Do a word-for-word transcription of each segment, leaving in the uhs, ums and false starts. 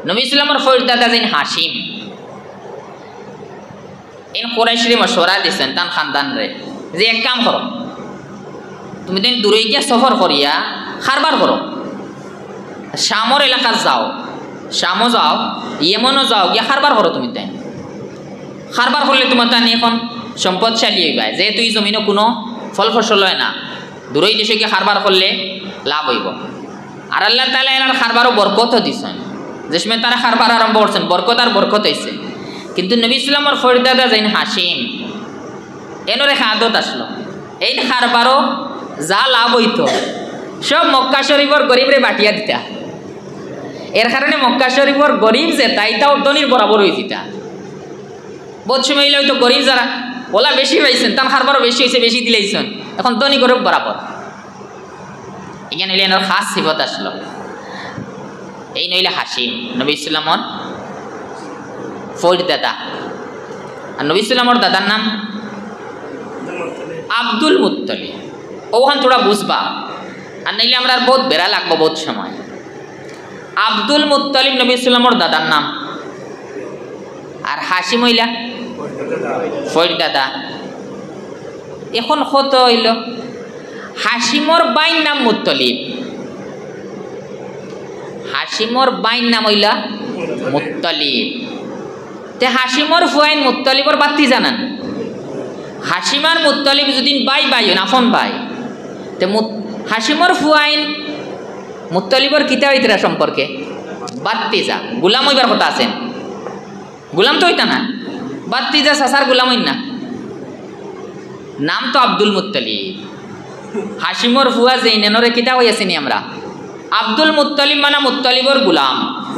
নবী ইসলামর ফৌজদাদা যেন হাসিম এন কুরাইশরে মশওয়ারা দিছেন তান খানদান রে যে এক কাম করো তুমি দিন দূরে গিয়া সফর করিয়া খারবার করো শামর এলাকা যাও শামও যাও ইয়েমনও যাও গিয়া খারবার করো তুমি তাই খারবার করলে তোমার তান এখন সম্পদশালী হইবা যেহেতু এই জমিনও কোনো ফল ফসল হয় না দূরই দেশে গিয়ে খারবার করলে লাভ হইব আর আল্লাহ তাআলা এলার খারবারও বরকতও দিছেন যে সময় তারা খারবার আরম্ভ করছেন বরকত আর বরকত হয়েছে কিন্তু নবী ইসলামর ফরিদাদা যাইন হাসিম এনর এক আদত আসলো এই খারবারও যা লাভ হইতো সব মক্কা শরীফর গরিবরে বাটিয়া দিতা এর কারণে মক্কা শরীফর গরিব যে তাইটাও ধনির বরাবর হয়ে দিতা বহুত সময় হইলে হয়তো গরিব যারা ওলা বেশি পাইছেন তার খারবারও বেশি হয়েছে বেশি দিলেইছেন এখন ধনী গরিব বরাবর এখানে হইলে এনার খাস সিফত আসলো এই নইলে হাসিম নবী ইসলামর ফরিদ দাদা আর নবী ইসলামর দাদার নাম আব্দুল মুত্তালিব ওখান তোরা বুঝবা আর নাইলে আমরা আর বহুত বেড়া লাগবো বহুত সময় আব্দুল মুত্তালিব নবী ইসলামর দাদার নাম আর হাসিম হইলা ফরিদ দাদা এখন কত হইল হাসিমর বাইন নাম মুত্তালিব হাসিমর বাইন নাম হইলা মুত্তালিব তে হাসিমর ফুয়াইন মুত্তালিবর বাতি জানান হাসিমার মুত্তালিব যদি বাই বাই নাফন ভাই তে হাসিমর ফুয়াইন মুত্তালিবর কিতা হইতরা সম্পর্কে বাত্তিজা গুলাম হইবার কথা আছেন গুলাম তো হইতা না বাত্তিজা সাসার গুলাম হইন না নাম তো আব্দুল মুত্তালিব হাসিমর ফুয়া জেনেনরে কিতা হই আসেনি আমরা আব্দুল মুত্তালিব মানে মুত্তালিবর গুলাম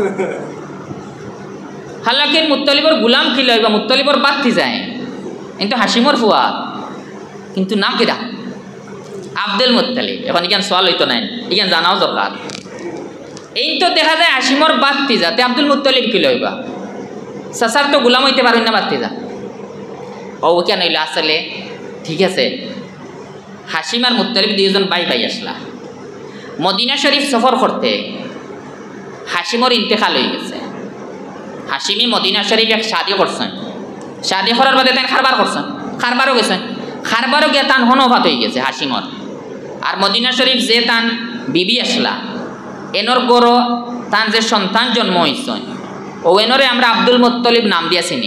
হালাকি মুত্তালিবর গুলাম কি লইবা মুত্তালিবর বাত্তি যায় কিন্তু হাসিমর ফুয়া কিন্তু নাম কিরা আব্দুল মুত্তালিব এখন এখান সওয়াল হইতো নাই এখান জানাও দরকার এই তো দেখা যায় হাসিমর বাত্তি যাতে আব্দুল মুত্তালিব কি লইবা সাসার তো গুলাম হইতে পারেন না বাত্তি যা ও কেন হইলো আসলে ঠিক আছে হাসিম আর মুত্তালিব দুইজন বাই বাই আসলা মদিনা শরীফ সফর করতে হাসিমর ইন্তেকাল হয়ে গেছে হাসিমি মদিনা শরীফ এক শাদি করছেন শাদি করার বাদে তাই খারবার করছেন খারবারও গেছেন খারবারও গিয়ে তান হনভাত হয়ে গেছে হাসিমর আর মদিনা শরীফ যে তান বিবি আসলা এনর গড় তান যে সন্তান জন্ম হয়েছেন ও এনরে আমরা আব্দুল মুত্তালিব নাম দিয়েছিনি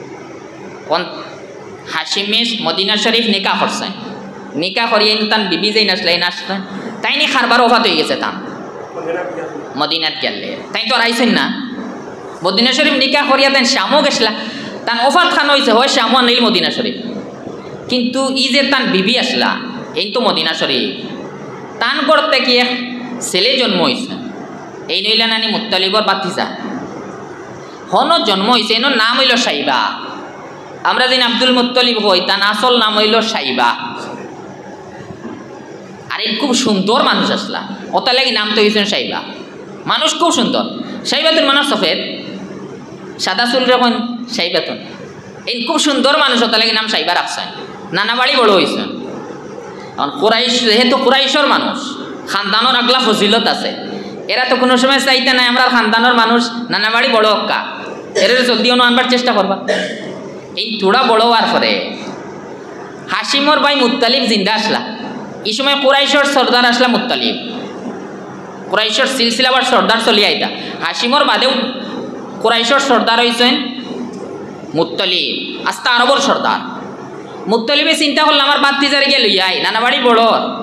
হাসিমি মদিনা শরীফ নিকা করছেন নিকা করিয়ে তান বিবি যেই নাসলে এই নাসলেন তাই নি খারবার ওফাত হয়ে গেছে তান মদিনাত গেলে তাই তো আর আইসেন না মদিনা শরীফ নিকা করিয়া তাই শ্যামও গেছলা তান ওফাত খান হয়েছে হয় শ্যামও আনিল মদিনা শরীফ কিন্তু ই যে তান বিবি আসলা এই তো মদিনা শরীফ তান করতে কি এক ছেলে জন্ম হয়েছে এই নইলা নানি মুত্তালিবর বাতিজা হন জন্ম হয়েছে এর নাম হইল সাইবা আমরা যেন আব্দুল মুত্তালিব হই তার আসল নাম হইল সাইবা আর এই খুব সুন্দর মানুষ আসলা ওটা লাগি নাম তো হয়েছেন সাইবা মানুষ খুব সুন্দর সাইবাতুন মানুষ সফেদ সাদা চুল যখন সাইবাতুন এই খুব সুন্দর মানুষ ওটা লাগি নাম সাইবা রাখছেন নানা বাড়ি বড় হয়েছেন কারণ কুরাইশ যেহেতু কুরাইশর মানুষ খানদানোর আগলা ফজিলত আছে এরা তো কোনো সময় চাইতে নাই আমরা খানদানোর মানুষ নানা বাড়ি বড় হক্কা এর জলদি অনু আনবার চেষ্টা করবা এই থোড়া বড় হওয়ার পরে হাসিমর ভাই মুত্তালিব জিন্দা আসলা এই সময় কুরাইশর সর্দার আসলা মুত্তালিব কুরাইশর সিলসিলাবার সর্দার চলি আইতা হাসিমর বাদেও কুরাইশর সর্দার হয়েছেন মুত্তালিব আস্তা আরবর সর্দার মুত্তালিবে চিন্তা করলাম আমার বাত্তিজারে গিয়ে লইয়াই নানা বাড়ি বড়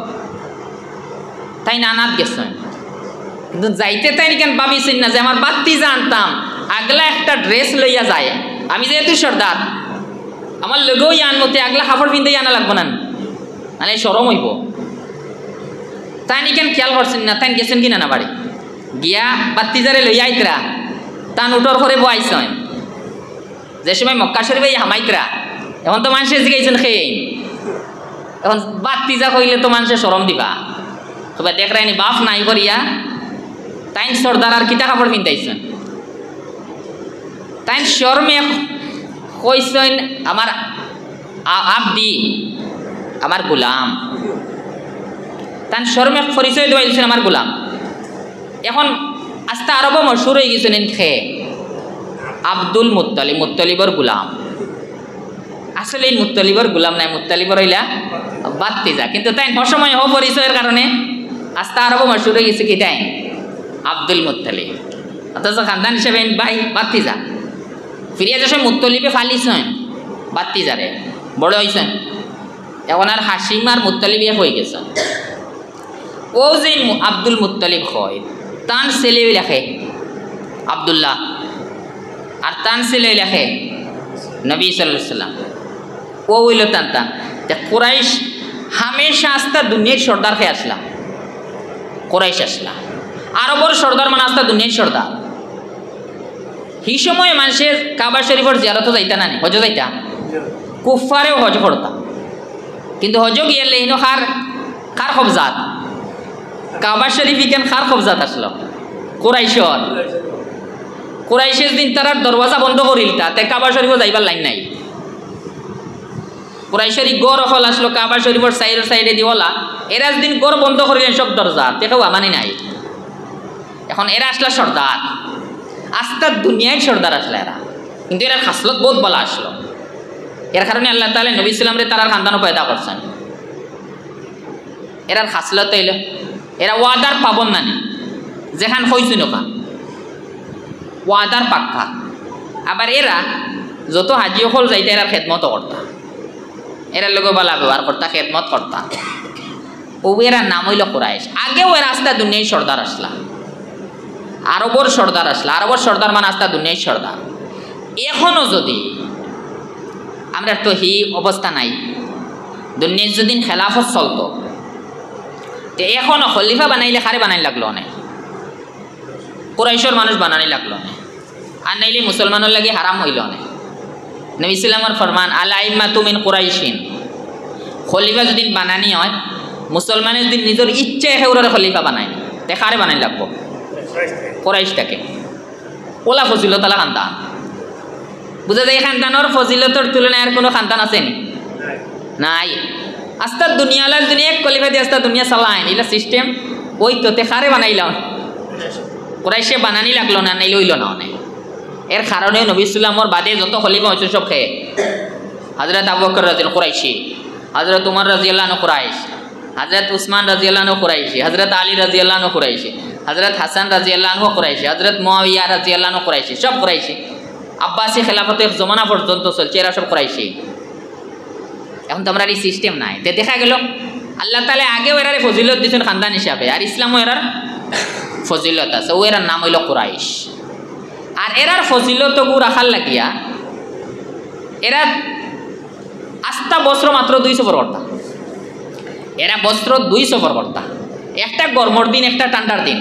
তাই নানাত গেছেন কিন্তু যাইতে তাই কেন ভাবিছেন না যে আমার বাত্তিজা আনতাম আগলা একটা ড্রেস লইয়া যায় আমি যেহেতু সর্দার আমার লগেও আনমতে আগলা কাপড় পিনতেই আনা লাগবো না নাহলে সরম হইব তাই কেন খেয়াল করছেন না তাই গেছেন কি নানা বাড়ি গিয়া বাত্তিজারে লইয়া আইতরা তান উঠোর করে বয়াইছেন যে সময় মক্কা শরীফে হামাইতরা এখন তো মানুষের জিগাইছেন খেয়ে এখন বাত্তিজা কইলে তো মানুষের সরম দিবা তবে দেখ রাইনি বাপ নাই করিয়া তাই সর্দার আর কিতা কাপড় পিনতাইছেন তাই শর্মে কইছেন আমার আব্দি আমার গোলাম তাই শর্মে পরিচয় দেওয়া দিয়েছেন আমার গোলাম এখন আস্তে আরবও মশহুর হয়ে গেছিলেন খে আব্দুল মুত্তালিব, মুত্তালিবর গুলাম। আসলে এই মুত্তালিবর গুলাম নাই, মুত্তালিবর হইলা বাত্তিজা, কিন্তু তাই অসময় হ পরিচয়ের কারণে আস্তে আরবও মশহুর হয়ে গেছে কি তাই আব্দুল মুত্তালিব। অথচ খানদান হিসেবে ভাই বাত্তিজা ফিরিয়া যাসে মুত্তালিবে ফালিছেন বাত্তিজারে বড় হয়েছেন। এখন আর হাসিম আর মুত্তালিবে হয়ে গেছে। ও যে আব্দুল মুত্তালিব হয় তান ছেলে লেখে আবদুল্লাহ, আর তান ছেলে লেখে নবী সাল্লাল্লাহু আলাইহি সাল্লাম। ও হইল তান তান কুরাইশ হামেশা আস্তা দুনিয়ার সর্দার খেয়ে আসলাম, কুরাইশ আসলাম আরবর সর্দার মানে আস্তা দুনিয়ার সর্দার। এই সময় মানুষের কাবা শরীফের জিয়ারতও যাইতা না, হজ যাইতা, কুফারেও হজ করতাম, কিন্তু হজ গিয়ালে ইনো খার খার কবজাত কাবা শরীফ ইকেন খার কবজাত আসলো কুরাইশর। কুরাইশের দিন তারা দরওয়াজা বন্ধ করিল, তাতে কাবা শরীফও যাইবার লাইন নাই। কুরাইশের গড় হল আসলো কাবা শরীফের সাইডের সাইডে দিওলা, এরা দিন গড় বন্ধ করিলেন সব দরজা, তেকেও আমানি নাই। এখন এরা আসলা সর্দার, আস্তা দুনিয়ায় সর্দার আসলো এরা, কিন্তু এরা খাসলত বহুত বলা আসলো। এর কারণে আল্লাহ তাআলা নবী সাল্লাল্লাহু আলাইহি ওয়াসাল্লাম তারার খানদানও পয়দা করছেন। এরার খাসলত হইল এরা ওয়াদার পাবন না, যেখান হইছিল না ওয়াদার পাক্কা। আবার এরা যত হাজি হল যাইতে এরা খেদমতও করতা, এরা লোক বলা ব্যবহার করতা, খেদমত করতা। ও এরা নাম হইল কুরাইশ। আগেও এরা আস্তা দুনিয়ায় সর্দার আসলা, আরবর সর্দার আসলা, আরবর সর্দার মানে আস্তা দুনিয়ায় সর্দার। এখনো যদি আমরা তো হি অবস্থা নাই, দুনিয়ায় যদি খেলাফত চলতো তো এখনো খলিফা বানাইলে খারে বানাই লাগলো অনেক, কুরাইশর মানুষ বানানি লাগলো অনেক, আর নাইলে মুসলমানের লাগে হারাম হইল অনেক। নবী ইসলামের ফরমান আলা ইম্মাতু মিন কুরাইশিন, খলিফা যদি বানানি হয় মুসলমানের যদি নিজের ইচ্ছে হেউরারে খলিফা বানায় তে খারে বানাই লাগবো কুরাইশটাকে। ওলা ফজিলত আলা খানদান, বুঝা যায় খানদানোর ফজিলতর তুলনায় আর কোনো খানদান আছেনি নাই। আস্তা দুনিয়া আলার দুনিয়া এক খলিফা দিয়ে আস্তা দুনিয়া চালায় এলা সিস্টেম ওই তো তে খারে বানাইলাম, কুরাইশে বানানি লাগলো না, নাইলে হইল না অনেক। এর কারণে নবী ইসলামর বাদে যত খলিফা হয়েছে সব খেয়ে, হযরত আবু বকর রাদিয়াল্লাহু কুরাইশি, হযরত উমর রাদিয়াল্লাহু আনহু কুরাইশ, হযরত উসমান রাদিয়াল্লাহু আনহু কুরাইশি, হযরত আলী রাদিয়াল্লাহু আনহু কুরাইশি, হযরত হাসান রাদিয়াল্লাহু আনহু কুরাইশি, হযরত মুয়াবিয়া রাদিয়াল্লাহু আনহু কুরাইশি, সব কুরাইশি। আব্বাসী খেলাফতের জমানা পর্যন্ত চলছে, এরা সব কুরাইশি। এখন তো আমরা এই সিস্টেম নাই, তে দেখা গেল আল্লাহ তাআলা আগেও এরারে ফজিলত দিয়েছেন খানদান হিসাবে, আর ইসলামও এরার ফজিলত আছে। ও এরার নাম হইল কুরাইশ। আর এরার ফজিলত গু রাখার লাগিয়া এরা আস্তা বস্ত্র মাত্র দুই সফর করতা, এরা বস্ত্র দুই সফর করতা, একটা গরমর দিন একটা ঠান্ডার দিন।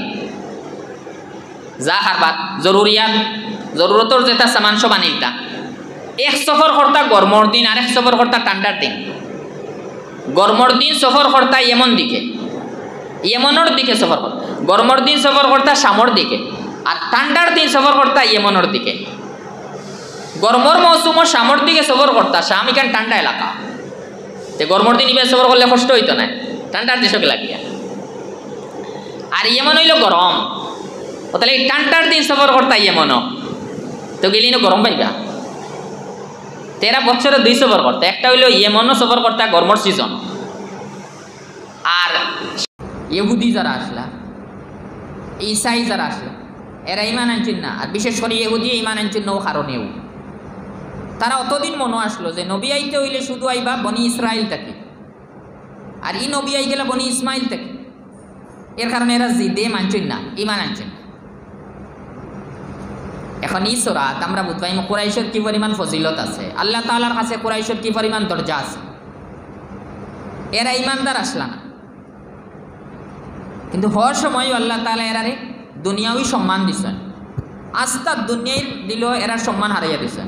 যা হারবার জরুরিয়াত জরুরতর যেটা সামান সব আনিলতা, এক সফর করতা গরমর দিন আর এক সফর করতা ঠান্ডার দিন। গরমর দিন সফর করতা ইয়েমন দিকে, ইয়েমনের দিকে সফর করতা, গরমর দিন সফর করতা শামর দিকে, আর ঠান্ডার দিন সফর করতা ইয়েমনের দিকে। গরমর মৌসুম শামর দিকে সফর করতা, শাম এখান ঠান্ডা এলাকা, যে গরমর দিন ইবে সফর করলে কষ্ট হইতো না, ঠান্ডার দেশকে লাগিয়া। আর ইয়েমন হইল গরম, ও তাহলে ঠান্ডার দিন সফর করতা ইয়েমনও তো গেলি না গরম পাইবা। তেরা বছরে দুই সফর করতা, একটা হইল ইয়েমনও সফর করতা গরমর সিজন। আর ইহুদি যারা আসলা, ঈসাই যারা আসলা, এরা ইমান আনছেন না, আর বিশেষ করে ইহুদি ইমান আনছেন না ও কারণেও তারা অতদিন মনে আসলো যে নবী আইতে হইলে শুধু আইবা বনি ইসরাইল থেকে, আর ই নবী আই গেলা বনি ইসমাইল থেকে। এর কারণে এরা জিদে মানছেন না, ইমান আনছেন। এখন এই সূরাত আমরা বুঝবাইম কুরাইশের কি পরিমাণ ফজিলত আছে, আল্লাহ তাআলার কাছে কুরাইশের কি পরিমাণ দরজা আছে। এরা ইমানদার আসলা না, কিন্তু হওয়ার সময় আল্লাহ তাআলা এরারে দুনিয়াবি সম্মান দিছেন, আস্তা দুনিয়ার দিল এরার সম্মান হারাইয়া দিছেন।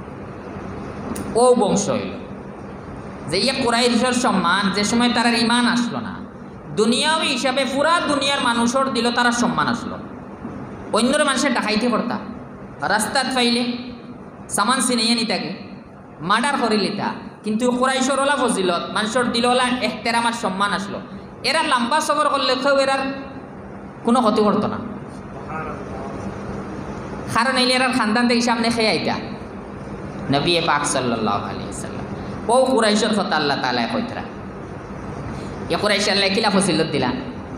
ও বংশ হইল যে ইয়ে কুরাইশের সম্মান, যে সময় তারার ইমান আসলো না, দুনিয়াবি হিসাবে পুরা দুনিয়ার মানুষের দিল তারা সম্মান আসলো। অন্যর মানুষের ডাকাইতে করতা, রাস্তাত পাইলে সামান চিনাইয়া নিতাকে মার্ডার করিলিতা, কিন্তু কুরাইশের ওলা ফজিলত, মানুষের দিল ওলা এহতেরামার সম্মান আসলো। এরা লম্বা সফর করলে কেউ এরার কোনো ক্ষতি করতো না। কারণ এই এর খানদান থেকে সামনে খেয়ে আইতা নবী পাক সাল্লাল্লাহু আলাইহি ওয়াসাল্লাম ও কুরাইশের কথা আল্লাহ তাআলা কইতরা এ কুরাইশ আল্লাহ কিলা ফজিলত দিলা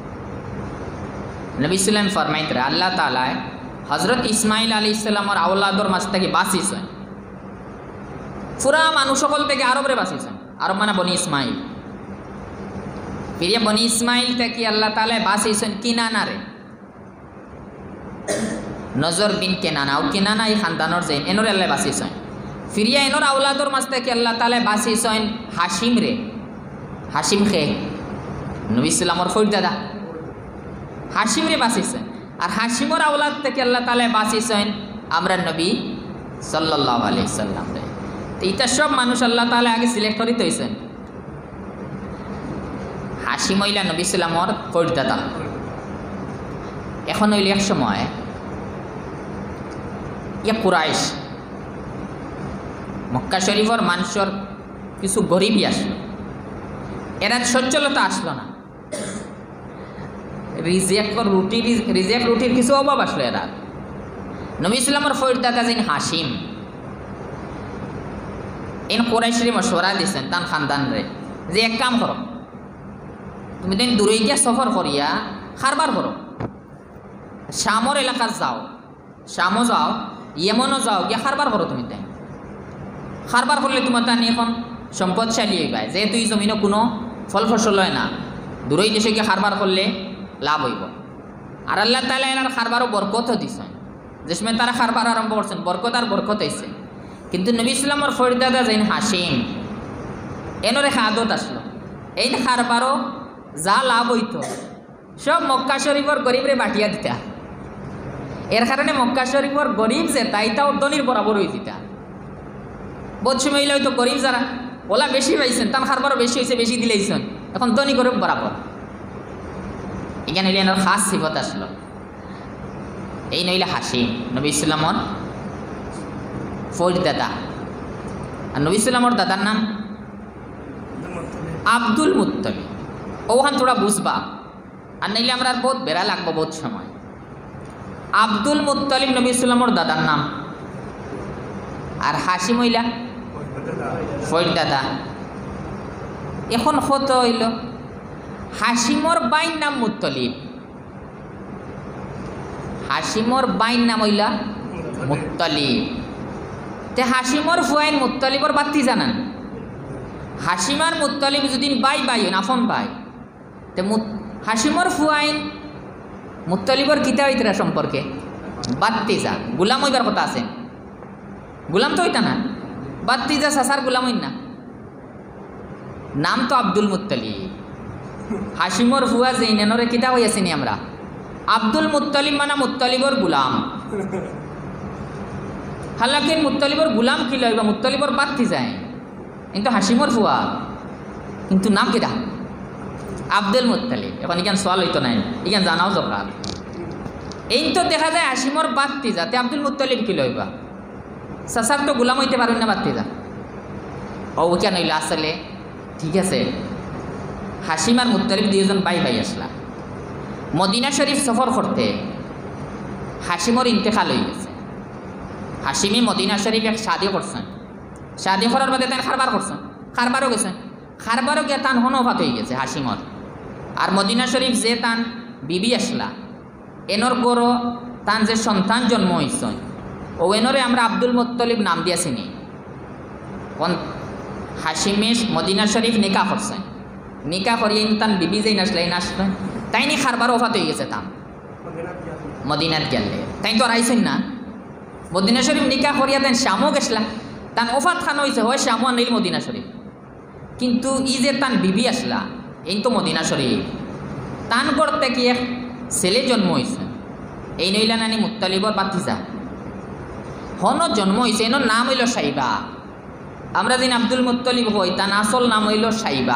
নবী সাল্লাম ফরমাইতরা আল্লাহ তাআলা হযরত ইসমাইল আলাইহিস সালামের আওলাদর মাঝ থেকে বাঁচিছেন পুরা মানুষ সকল থেকে আরবরে বাঁচিছেন আরব মানে বনি ইসমাইল ফিরিয়া বনি ইসমাইল থেকে আল্লাহ তাআলা বাঁচিছেন কিনানারে নজর বিন কেনানা ও কেনানা এই খানদানোর যে এনরে আল্লাহ বাঁচিছেন ফিরিয়া এনর আওলাদর মাঝ থেকে আল্লাহ তাআলা বাঁচিছেন হাসিম রে হাসিম খে নবী সাল্লামর ফৈর দাদা হাসিম রে বাঁচিছেন আর হাসিমর আওলাদ থেকে আল্লাহ তাআলা বাঁচিছেন আমরা নবী সাল্লাল্লাহু আলাইহি সাল্লাম রে তো এটা সব মানুষ আল্লাহ তাআলা আগে সিলেক্ট করিতে হইছেন হাসিম হইলা নবী সাল্লামর ফৈর দাদা এখন হইলে এক সময় ইয়া কুরাইশ মক্কা শরীফর মানুষের কিছু গরিবই আসলো এরা সচ্ছলতা আসলো না রিজেক্ট রুটি রিজেক্ট রুটির কিছু অভাব আসলো এরা নবী ইসলামর ফৈরদাদা যিনি হাসিম এন কুরাইশরে মশওয়ারা দিয়েছেন তান খানদান রে যে এক কাম করো তুমি দিন দূরে গিয়া সফর করিয়া খারবার করো শামর এলাকার যাও শামও যাও ইয়েমনও যাও গিয়া খারবার করো তুমি তাই খারবার করলে তোমার তানি এখন সম্পদশালী হইবা যেহেতু এই জমিনও কোনো ফল ফসল হয় না দূরেই দেশে গিয়ে খারবার করলে লাভ হইব আর আল্লাহ তাআলা এনার খারবারও বরকতও দিছেন যে সময় তারা খারবার আরম্ভ করছেন বরকত আর বরকত হয়েছে কিন্তু নবী ইসলামর ফরিদাদা যেন হাসিম এনরে আদত আসলো এই খারবারও যা লাভ হইত সব মক্কা শরীফর গরিবরে বাটিয়া দিতা এর কারণে মক্কা শরীফর গরিব যে তাই তাও দনির বরাবর হয়ে দিতা বোধ সময় হইতো গরিব যারা ওলা বেশি পাইছেন তার খারবারও বেশি হয়েছে বেশি দিলেইছেন এখন দনি গরিব বরাবর এখানে হইলে এনার খাস সিফত আসলো এই নইলে হাসিম নবী ইসলামর ফৌজ দাদা আর নবী ইসলামর দাদার নাম আব্দুল মুত্তালিব ওখান তোরা বুঝবা আর নইলে আমরা বহুত বেড়া লাগবো বহুত সময় আব্দুল মুত্তালিব নবী ইসলামর দাদার নাম আর হাসিম হইলা ফৌজ দাদা এখন কত হইল হাসিমর বাইন নাম মুত্তালিব হাসিমর বাইন নাম হইলা মুত্তালিব তে হাসিমর ফুয়াইন মুত্তালিবর বাত্তি জানান হাসিমার মুত্তালিব যদি বাই বাই হন আফন বাই তে হাসিমর ফুয়াইন মুত্তালিবর কিতা হইতরা সম্পর্কে বাত্তি যা গুলাম হইবার কথা আছে গুলাম তো হইতা না বাত্তি যা সাসার গুলাম হইন না নাম তো আব্দুল মুত্তালিব হাসিমর ফুয়া জেইনেনরে কিতা হইয়াছিনি আমরা আব্দুল মুত্তালিব মানে মুত্তালিবর গুলাম হালাকিন মুত্তালিবর গুলাম কি লইবা মুত্তালিবর বাত্তি যায় কিন্তু হাসিমর ফুয়া কিন্তু নাম কিতা আব্দুল মুত্তালিব এখন এখান সোয়াল হইতো নাই এখান জানাও দরকার এই তো দেখা যায় হাসিমর বাত্তি যাতে আব্দুল মুত্তালিব কি লইবা সাসার তো গুলাম হইতে পারেন না বাত্তি যা ও কেন হইলে আসলে ঠিক আছে হাসিম আর মুত্তালিব দুইজন বাই বাই আসলা মদিনা শরীফ সফর করতে হাসিমর ইন্তেকাল হয়ে গেছে হাসিমি মদিনা শরীফ এক শাদি করছেন শাদি করার বাদে তাই খারবার করছেন খারবারও গেছেন খারবারও গিয়ে তান হনফাত হয়ে গেছে হাসিমর আর মদিনা শরীফ যে তান বিবি আসলা এনর গড় তান যে সন্তান জন্ম হয়েছেন ও এনরে আমরা আব্দুল মুত্তালিব নাম দিয়েছিনি হাসিমে মদিনা শরীফ নিকা করছেন নিকা করিয়ে তান বিবি যেই নাসলাই নাসলেন তাই নি খারবার ওফাত হয়ে গেছে তাম মদিনাত গেলে তাই তো রাইছেন না মদিনা শরীফ নিকা করিয়া দেন শ্যামও গেছলা তান ওফাত খান হয়েছে হয় শ্যামও নেই মদিনা শরীফ কিন্তু ই যে তান বিবি আসলা এই তো মদিনা শরীফ তান করতে কি এক ছেলে জন্ম হয়েছে এই নইলা নানি মুত্তালিবর বাতিজা হন জন্ম হয়েছে এর নাম হইল সাইবা আমরা যেন আব্দুল মুত্তালিব হই তার আসল নাম হইল সাইবা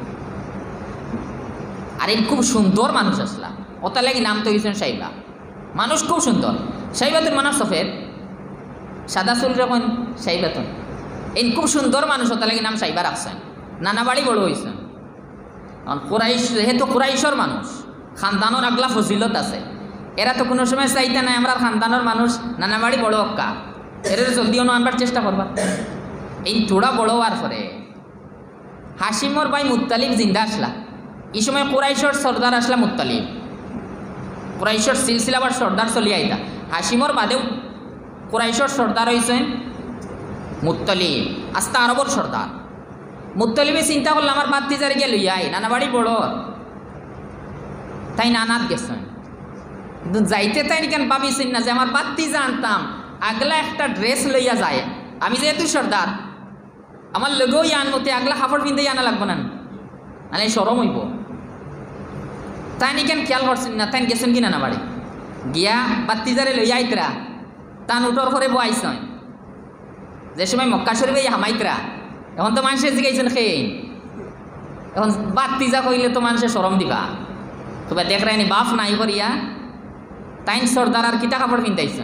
আর এই খুব সুন্দর মানুষ আসলা ওটা লাগি নাম তো হয়েছেন সাইবা মানুষ খুব সুন্দর সাইবাতুন মানুষ সফেদ সাদা চুল যখন সাইবাতুন এই খুব সুন্দর মানুষ ওটা লাগি নাম সাইবা রাখছেন নানা বাড়ি বড় হয়েছেন কুরাইশ যেহেতু কুরাইশর মানুষ খানদানোর আগলা ফজিলত আছে এরা তো কোনো সময় চাইতে নাই আমরা খানদানোর মানুষ নানা বাড়ি বড় অক্কা এর জলদিও না আনবার চেষ্টা করবা। এই থোড়া বড় হওয়ার পরে হাসিমর ভাই মুত্তালিব জিন্দা আসলা। এই সময় কুরাইশর সর্দার আসলা মুত্তালিব, কুরাইশর সিলসিলাবার সর্দার চলিয়া আইতা। হাসিমর বাদেও কুরাইশর সর্দার হয়েছেন মুত্তালিব, আস্তা আরবর সর্দার। মুত্তালিবে চিন্তা করলো আমার বাত্তিজারে গিয়ে লইয়াই নানা বাড়ি বড়, তাই নানাত গেছেন। কিন্তু যাইতে তাই কেন ভাবিছেন না যে আমার বাত্তিজা আনতাম আগলা একটা ড্রেস লইয়া যায়, আমি যেহেতু সর্দার আমার লগেও আনমতে আগলা কাপড় পিন্ধে আনা লাগবো না, মানে সরম হইব। তাই কেন খেয়াল করছেন না, তাই গেছেন কি নানা বাড়ি গিয়া বাত্তিজারে লইয়া আইতরা তান উঠোর করে বয়াইছেন। যে সময় মক্কা শরীফে হামাইতরা এখন তো মানুষের জিগাইছেন খেয়ে, এখন বাত্তিজা কইলে তো মানুষের সরম দিবা। তবে দেখ রাইনি বাপ নাই করিয়া তাইন সর্দার আর কিতা কাপড় পিন্ধাইছেন।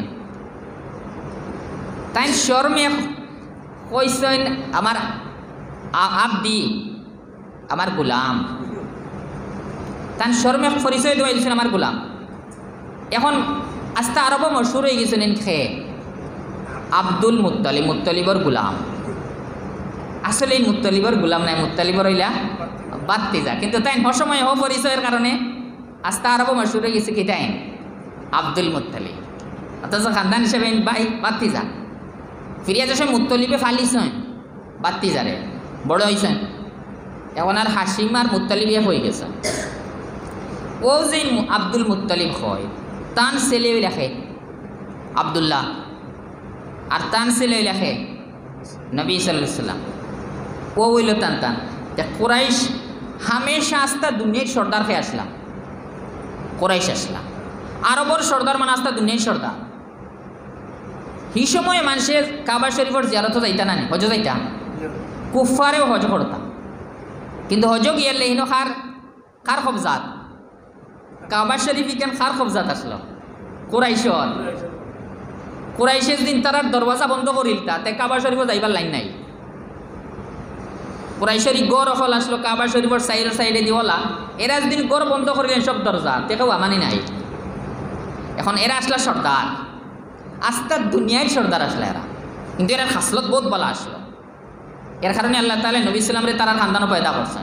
তাইন শর্মে কইছেন আমার আব্দি আমার গোলাম, তান শর্মে পরিচয় দেওয়া দিয়েছেন আমার গোলাম। এখন আস্তে আরব মশহুর হয়ে গেছেন খেয়ে আব্দুল মুত্তালিব, মুত্তালিবর গোলাম। আসলে এই মুত্তালিবর গোলাম নাই, মুত্তালিবর হইলা বাত্তিজা, কিন্তু তাই অসময় হ পরিচয়ের কারণে আস্তে আরব মশহুর হয়ে গেছে কি তাই আব্দুল মুত্তালিব। অথচ খানদান হিসেবে ভাই বাত্তিজা ফিরিয়া যাচ্ছে মুত্তালিবে ফালিছেন বাত্তিজারে বড় হয়েছেন। এখন আর হাসিম আর মুত্তালিব হয়ে গেছে। ও যে আব্দুল মুত্তালিব হয় তান ছেলে লেখে আবদুল্লাহ, আর তান ছেলে লেখে নবী সাল্লাল্লাহু আলাইহি সাল্লাম। ও হইল তান তান কুরাইশ হামেশা আস্তা দুনিয়ার সর্দার খেয়ে আসলাম, কুরাইশ আসলাম আরবর সর্দার মানে আস্তা দুনিয়ার সর্দার। এই সময় মানুষের কাবা শরীফর জিয়ারত যাইতা না, হজ যাইতা, কুফারেও হজ করতাম। কিন্তু হজ গিয়ালে হিনো খার খার কবজাত কাবা শরীফ ইকেন খার কবজাত আসলো কুরাইশর। কুরাইশের দিন তার দরওয়াজা বন্ধ করিল তে কাবা শরীফও যাইবার লাইন নাই। কুরাইশরি গড় হল আসলো কাবা শরীফর সাইডের সাইডে দিওলা, এরা দিন গড় বন্ধ করিলেন সব দরজা, তেকেও আমানি নাই। এখন এরা আসলা সর্দার, আস্তার দুনিয়ায় সর্দার আসলে এরা, কিন্তু এরা খাসলত বহুত বলা আসলো। এর কারণে আল্লাহ তাআলা নবী সাল্লাল্লাহু আলাইহি ওয়াসাল্লাম তারা খানদানও পয়দা করছেন।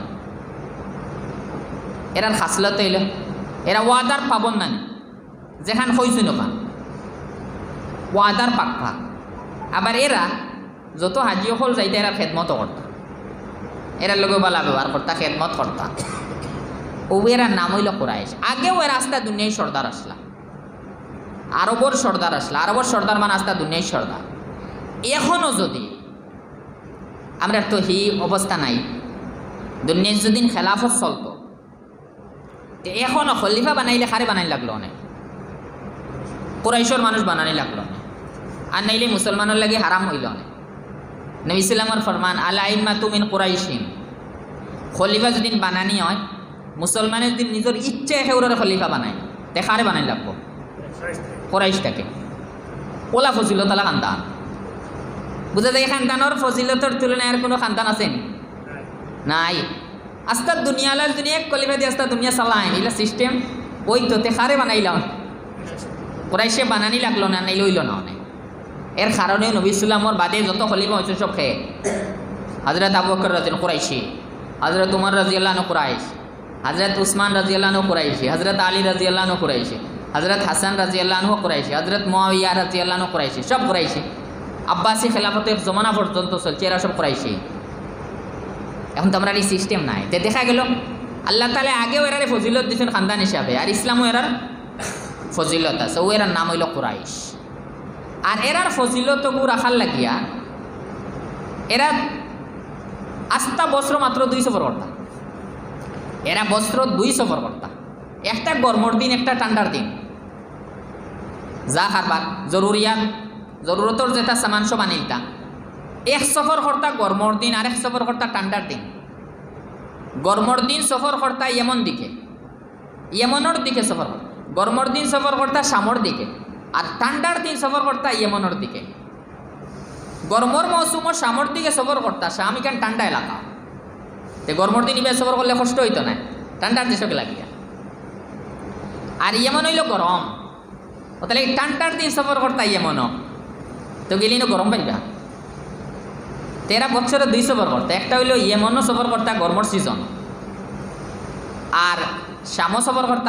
এরার খাসলত হইল এরা ওয়াদার পাবন না, যেখান হইছিল না ওয়াদার পাক্কা। আবার এরা যত হাজি হল যাইতে এরা খেদমত করতা, এরা লোকে বলা ব্যবহার করতা, খেদমত করতা। ও এরা নাম হইল কুরাইশ। আগেও এরা আস্তা দুনিয়ায় সর্দার আসলা, আরবর সর্দার আসলা, আরবর সর্দার মানে আস্তা দুনিয়ায় সর্দার। এখনও যদি আমরা তো হি অবস্থা নাই, দুনিয়ায় যদি খেলাফত চলতো এখনও খলিফা বানাইলে খারে বানাই লাগলো অনেক, কুরাইশর মানুষ বানানি লাগলো অনেক, আর নাইলে মুসলমানের লাগে হারাম হইল অনেক। নবী সাল্লাল্লাহু ফরমান আল আইম্মাতু মিন কুরাইশিন, খলিফা যদি বানানি হয় মুসলমানের যদি নিজের ইচ্ছে হেউরের খলিফা বানায় তে খারে বানাই লাগবো কুরাইশটাকে। ওলা ফজিলত আলা খানদান, বুঝা যায় খানদানোর ফজিলতর তুলনায় আর কোনো খানদান আছে নাই। আস্তা দুনিয়া আলার দুনিয়া এক খলিফা দিয়ে আস্তা দুনিয়া চালায় এগুলা সিস্টেম ওই তো তে খারে বানাইলাম, কুরাইশে বানানি লাগলো না, নাইলে হইল না অনেক। এর কারণে নবী সাল্লাল্লাহু বাদে যত খলিফা হয়েছে সব খেয়ে, হযরত আবু বকর রাদিয়াল্লাহু কুরাইশি, হযরত উমর রাদিয়াল্লাহু আনহু কুরাইশ, হযরত উসমান রাদিয়াল্লাহু আনহু কুরাইশি, হযরত আলী রাদিয়াল্লাহু আনহু কুরাইশি, হযরত হাসান রাদিয়াল্লাহু আনহু কুরাইশি, হযরত মুআবিয়া রাদিয়াল্লাহু আনহু কুরাইশি, সব কুরাইশি। আব্বাসী খেলাফতের জমানা পর্যন্ত চলছে, এরা সব কুরাইশি। এখন তো আমরা এই সিস্টেম নাই, তে দেখা গেল আল্লাহ তাআলা আগেও এরারে ফজিলত দিয়েছেন খানদান হিসাবে, আর ইসলামও এরার ফজিলত আছে। ও এরার নাম হইল কুরাইশ। আর এরার ফজিলতগু রাখার লাগিয়া এরা আস্তা বস্ত্র মাত্র দুই সফর করতা, এরা বস্ত্র দুই সফর করতা, একটা গরমর দিন একটা ঠান্ডার দিন। যা খারবার জরুরিয়াত জরুরতর যেটা সামান সব আনিলতা, এক সফর করতা গরমর দিন আর এক সফর করতা ঠান্ডার দিন। গরমর দিন সফর করতা ইয়েমন দিকে, ইয়েমনের দিকে সফর করতা, গরমর দিন সফর করতা শামর দিকে, আর ঠান্ডার দিন সফর করতা ইয়েমনের দিকে। গরমর মৌসুম শামর দিকে সফর করতা, শাম ইখান ঠান্ডা এলাকা, তো গরমর দিন ইবে সফর করলে কষ্ট হইতো না ঠান্ডার দেশকে লাগিয়া। আর ইয়েমন হইল গরম, তাহলে টানটার দিন সফর করতে এমন তো গেলি না গরম পাইবা। তেরা বছরে দুই সফর করতে, একটা হইলো ইয়েমনও সফর করতা গরমর সিজন, আর শামও সফর করতা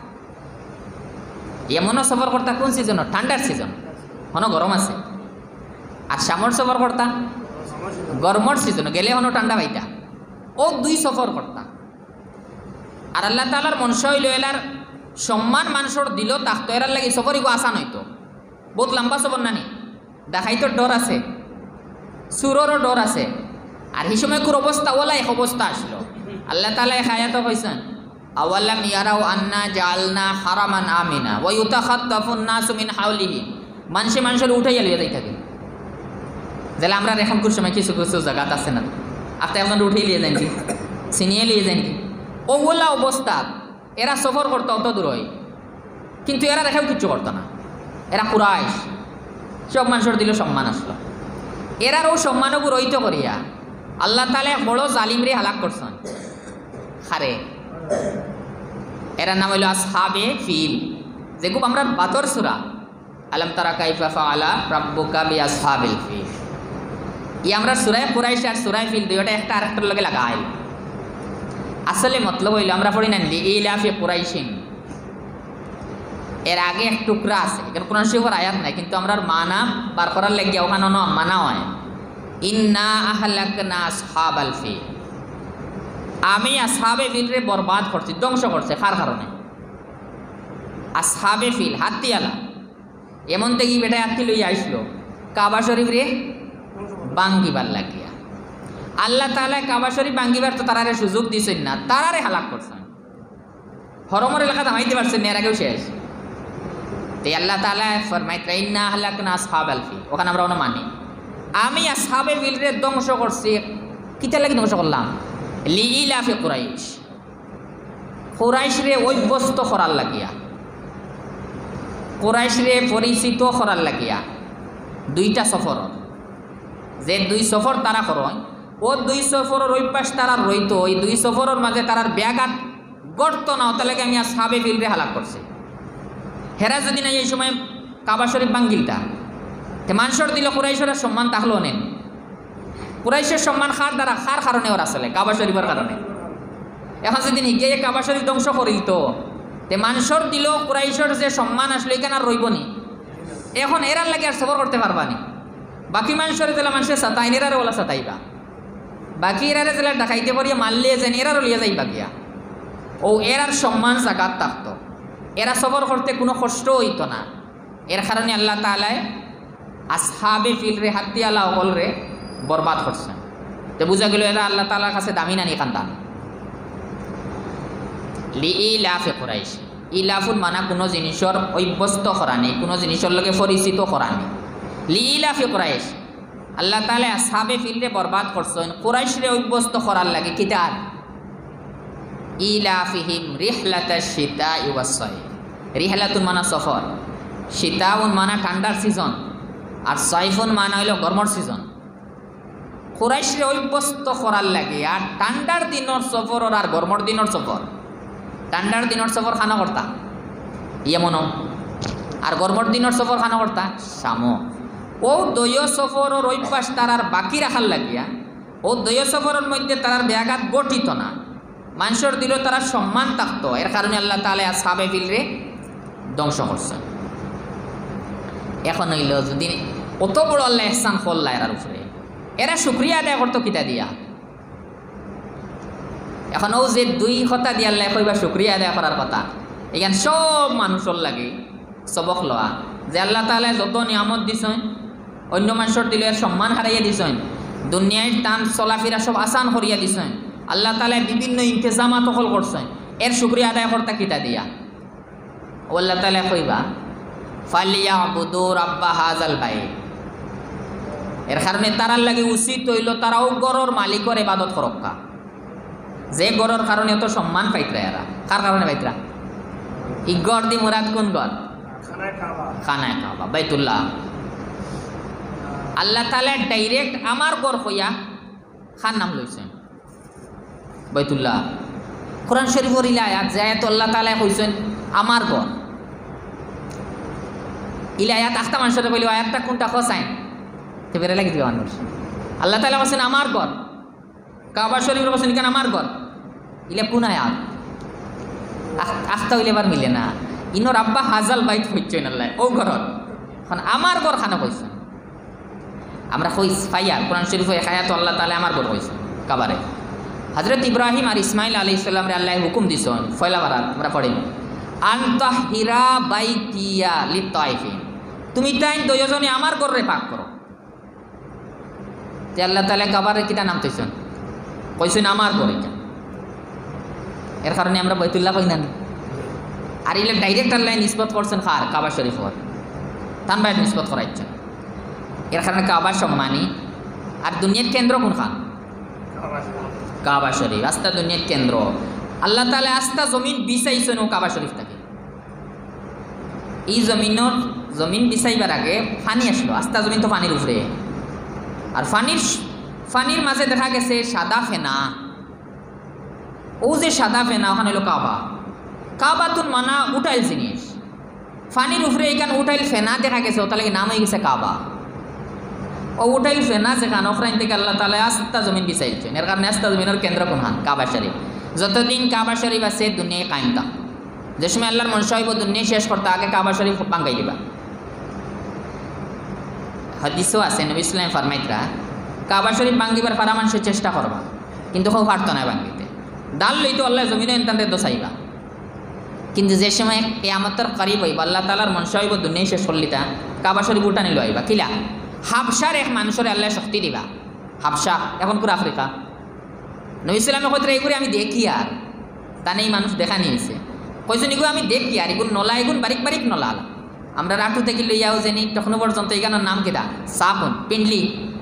ইয়েমনও সফর করতা কোন সিজন? ঠান্ডার সিজন, হনো গরম আছে। আর শামর সফর করতা গরমর সিজন, গেলে হনো ঠান্ডা পাইতা। ও দুই সফর করতা। আর আল্লাহ তাআলার মনসা হইল এলার সম্মান মানুষের দিল তাকতো এরার লাগে সফর ইগো আসান হইতো। বহুত লম্বা সফর নানি, দেখাইতো ডর আছে, সুররও ডর আছে। আর এই সময় কোর অবস্থা ওলা এক অবস্থা আসলো। আল্লাহ তাআলা খায়াতো কইছেন আওয়ালাম ইয়ারাও আন্না জাআলনা হারামান আমিনা ওয়া ইউতাখাত্তাফুন নাসু মিন হাওলিহিম। মানুষে মানুষের উঠাইয়া লইয়া যাই থাকে, যেটা আমরা এখন কোন সময় কিছু কিছু জায়গাত আছে না, আপনি এখন উঠিয়ে লিয়ে যান কি ছিনিয়ে লিয়ে যান কি, ওগুলা অবস্থা এরা সফর করতো অত দূর হয়, কিন্তু এরা রেখাও কিচ্ছু করতো না। এরা কুরাইশ, সব মানুষের দিল সম্মান আসলো। এরার ও সম্মানকে রহিত করিয়া আল্লাহ তাআলা বড় জালিমরে হালাক করছেন। হারে এরার নাম হইল আসহাবে ফিল, যেগুলো আমরা বাতর সূরা আলাম তারা কাইফা ফাআলা রাব্বুকা বিআসহাবিল ফিল, ই আমরা সূরায়ে কুরাইশ আর সূরায়ে ফিল দুইটা একটা আরেকটার লগে লাগাই। আসলে মতলব হইল আমরা পড়ি না ইলাফি কুরাইশিন, এর আগে এক টুকরা আছে, এখানে কোরআন শরীফের আয়াত নাই, কিন্তু আমরা মানা বার করার লাগিয়া ওখানে মানা হয় ইন্না আহলাকনা আসহাবাল ফিল, আমি আসহাবে ফিলরে বরবাদ করছি, ধ্বংস করছে। কার কারণে? আসহাবে ফিল হাতিয়ালা এমন দেখি বেটা হাতি লইয়া আসলো কাবা শরীফ রে বাঙ্গিবার লাগিয়া। আল্লাহ তাআলা কাবা শরীফ বাঙ্গিবার তো তারারে সুযোগ দিছেন না, তারারে হালাক করছেন। হরমর এলাকা থামাইতে পারছেন এর আগেও শেষ। তো আল্লাহ তাআলা ফরমাইত ইন্না আহলাকনা আসহাবাল ফিল, ওখানে আমরা ওনা মানি আমি আসহাবে ফিলরে ধ্বংস করছি। কিতা লাগি ধ্বংস করলাম? লিইলাফি কুরাইশ, কুরাইশ রে অভ্যস্ত করার লাগিয়া, কুরাইশ রে পরিচিত করার লাগিয়া দুইটা সফর, যে দুই সফর তারা করয় ও দুই সফরের অভ্যাস তারা রইত, ওই দুই সফরের মাঝে তারার ব্যাঘাত গড়ত না, ওটা লাগে আমি আসহাবে ফিলরে হালাক করছি। হেরা যদি না এই সময় কাবা শরীফ বাঙ্গিলটা তে মানুষের দিল কুরাইশের সম্মান তাহলেও নেন। কুরাইশের সম্মান খার দ্বারা খার কারণে ওর আসলে কাবা শরীফের কারণে। এখন যেদিন হিগিয়ে কাবা শরীফ ধ্বংস করিল তো তে মানুষের দিল কুরাইশের যে সম্মান আসলো এখানে আর রইব নি। এখন এরার লাগে আর সফর করতে পারবা নি। বাকি মানুষের জেলা মানুষের সাতাইন এরারে ওলা সাতাইবা, বাকি এরারে জেলা ডাকাইতে পারিয়া মারলিয়ে যেন এরারও লিয়ে যাইবা গিয়া। ও এরার সম্মান জাগাত থাকতো, এরা সফর করতে কোনো কষ্ট হইত না। এর কারণে আল্লাহ তাআলা আসহাবে ফিলরে হাতিয়ালা অকলরে বরবাদ করছেন। তো বুঝা গেল এরা আল্লাহ তাআলার কাছে দামি নানি খানদান। লিইলাফি কুরাইশ, ইলাফুন মানা কোনো জিনিসের অভ্যস্ত করা নেই, কোনো জিনিসের লগে পরিচিত করা নেই। লিইলাফি কুরাইশ, আল্লাহ তাআলা আসহাবে ফিলরে বরবাদ করছেন কুরাইশরে অভ্যস্ত করার লাগে। কিতার ইলাফিহিম রিহলাতাশ শিতাই ওয়াস সাইফ, রিহলাতুন মানা সফর, শীতাউন মানা ঠান্ডার সিজন, আর সাইফুন মানা হইল গরমর সিজন। কুরাইশরে অভ্যস্ত করার লাগে। আর ঠান্ডার দিনের সফর আর গরমর দিনের সফর, ঠান্ডার দিনের সফর খানা করতা ইয়েমনও, আর গরমর দিনের সফর খানা করতা শামও। ও দয় সফরের অভ্যাস তারার বাকি রাখার লাগিয়া ও দয় সফরের মধ্যে তারার ব্যাঘাত গঠিত না, মানুষের দিল তারা সম্মান থাকতো। এর কারণে আল্লাহ তাআলা আসহাবে ফিলরে ধ্বংস করছেন। এখন হইল যদি অত বড় আল্লাহ ইহসান করলা এরার উপরে, এরা শুকরিয়া আদায় করতো কিতা দিয়া? এখন ও যে দুই কথা দিয়ে আল্লাহ কইবা শুকরিয়া আদায় করার কথা, এখানে সব মানুষের লাগে সবক লওয়া যে আল্লাহ তাআলা যত নিয়ামত দিছেন, অন্য মানুষের দিলে সম্মান হারাইয়া দিছেন, দুনিয়ায় টান চলাফেরা সব আসান করিয়া দিছেন, আল্লাহ তাআলা বিভিন্ন ইন্তজামাত হল করছেন, এর শুকরিয়া আদায় করতা কিতা দিয়া? ও আল্লাহ তাআলা কইবা ফালিয়াবুদু রাব্বা হাযাল বাইত, এর কারণে তারার লাগে উচিত হইল তারাও গরর মালিকর ইবাদত করক্কা। যে গরর কারণে এত সম্মান পাইতরা এরা, কার কারণে পাইতরা? ই গড় দি মুরাদ কোন গড়? খানায় কাবা, বাইতুল্লাহ। আল্লাহ তাআলা ডাইরেক্ট আমার গড় হইয়া খান নাম লইছেন বাইতুল্লাহ। কোরআন শরীফের ইলা আয়াত যে আয়াত আল্লাহ তাআলা কইছেন আমার গড়। ইলে আয়াত আখতা মানুষের বলি আয়াতটা কোনটা খসায় তো বেড়ে লাগি দিবে মানুষ। আল্লাহ তাআলা বলছেন আমার ঘর, কাবা শরীফের বলছেন কেন আমার ঘর, ইলে কোন আয়াত? আখতা হইলে এবার মিলে না। ইনোর আব্বা হাজাল বাইত হইছে আল্লাহ ও ঘর, এখন আমার ঘর খানা কইছেন আমরা কইস ফাইয়া কোরআন শরীফে আয়াত আল্লাহ তাআলা আমার ঘর কইছেন কাবারে। হযরত ইব্রাহিম আর ইসমাইল আলাইহিস সালাম রে আল্লাহ হুকুম দিছেন ফয়লা বারাত আমরা পড়ি আনতাহিরা বাইতিয়া লিতাইফিন, তুমি তাই দুইজনে আমার ঘরে পাক করো। তে আল্লাহ তাআলা কাবারে কিটা নাম তৈছেন কইছেন আমার ঘরে, এর কারণে আমরা বাইতুল্লাহ কই না। আর ইলে ডাইরেক্ট আল্লাহ নিসবত করছেন খার কাবা শরীফর, তান বাইরে নিসবত করাইছেন। এর কারণে কাবা সম্মানী। আর দুনিয়ার কেন্দ্র কোন খান? কাবা শরীফ আস্তা দুনিয়ার কেন্দ্র। আল্লাহ তাআলা আস্তা জমিন বিছাইছেন ও কাবা শরীফ থাকে। এই জমিনের জমিন বিছাইবার আগে পানি আসলো, আস্তা জমিন তো পানির উপরে। আর পানির পানির মাঝে দেখা গেছে সাদা ফেনা, ও যে সাদা ফেনা ওখানে হলো কাবা। কাবাতুন মানা উঠাইল জিনিস, পানির উপরে এইখানে উঠাইল ফেনা দেখা গেছে, ও তাহলে নাম হয়ে গেছে কাবা। ও উঠাইল ফেনা যেখানে ওখান থেকে আল্লাহ তাআলা আস্তা জমিন বিছাইছেন। এর কারণে আস্তা জমিনের কেন্দ্র কোন হান? কাবা শরীফ। যতদিন কাবা শরীফ আছে দুনিয়ায় কায়েম থাক। যে সময় আল্লাহর মনসা হইব দুনিয়া শেষ করতে আগে কাবা শরীফ ভাঙ্গাই দিবা। হাদিসও আছে নবী ইসলাম ফরমাইতরা কাবা শরীফ ভাঙ্গিবার পারা মানুষের চেষ্টা করবা, কিন্তু কেউ পারত না ভাঙ্গিতে। ডাল লইতো আল্লাহ জমিনে এনতান্তে দোসাইবা, কিন্তু যে সময় কিয়ামতের করিব হইব আল্লাহ তাআলার মনসা হইব দুনিয়া শেষ করলিতা কাবা শরীফ উঠানি লইবা। কিলা হাবশার এক মানুষের আল্লাহ শক্তি দিবা। হাবশা এখন পুরো আফ্রিকা। নবী ইসলামের কথা এগুলি আমি দেখি আর তা নেই মানুষ দেখা নিয়েছে কইছেন এগুলো আমি দেখি আর এগুলো নলা এগুলো বারিক বারিক নলা আলা আমরা রাটু থেকে লইয়াও জানি তখনও পর্যন্ত এখানোর নাম কেটা সাবন পিন্ডলি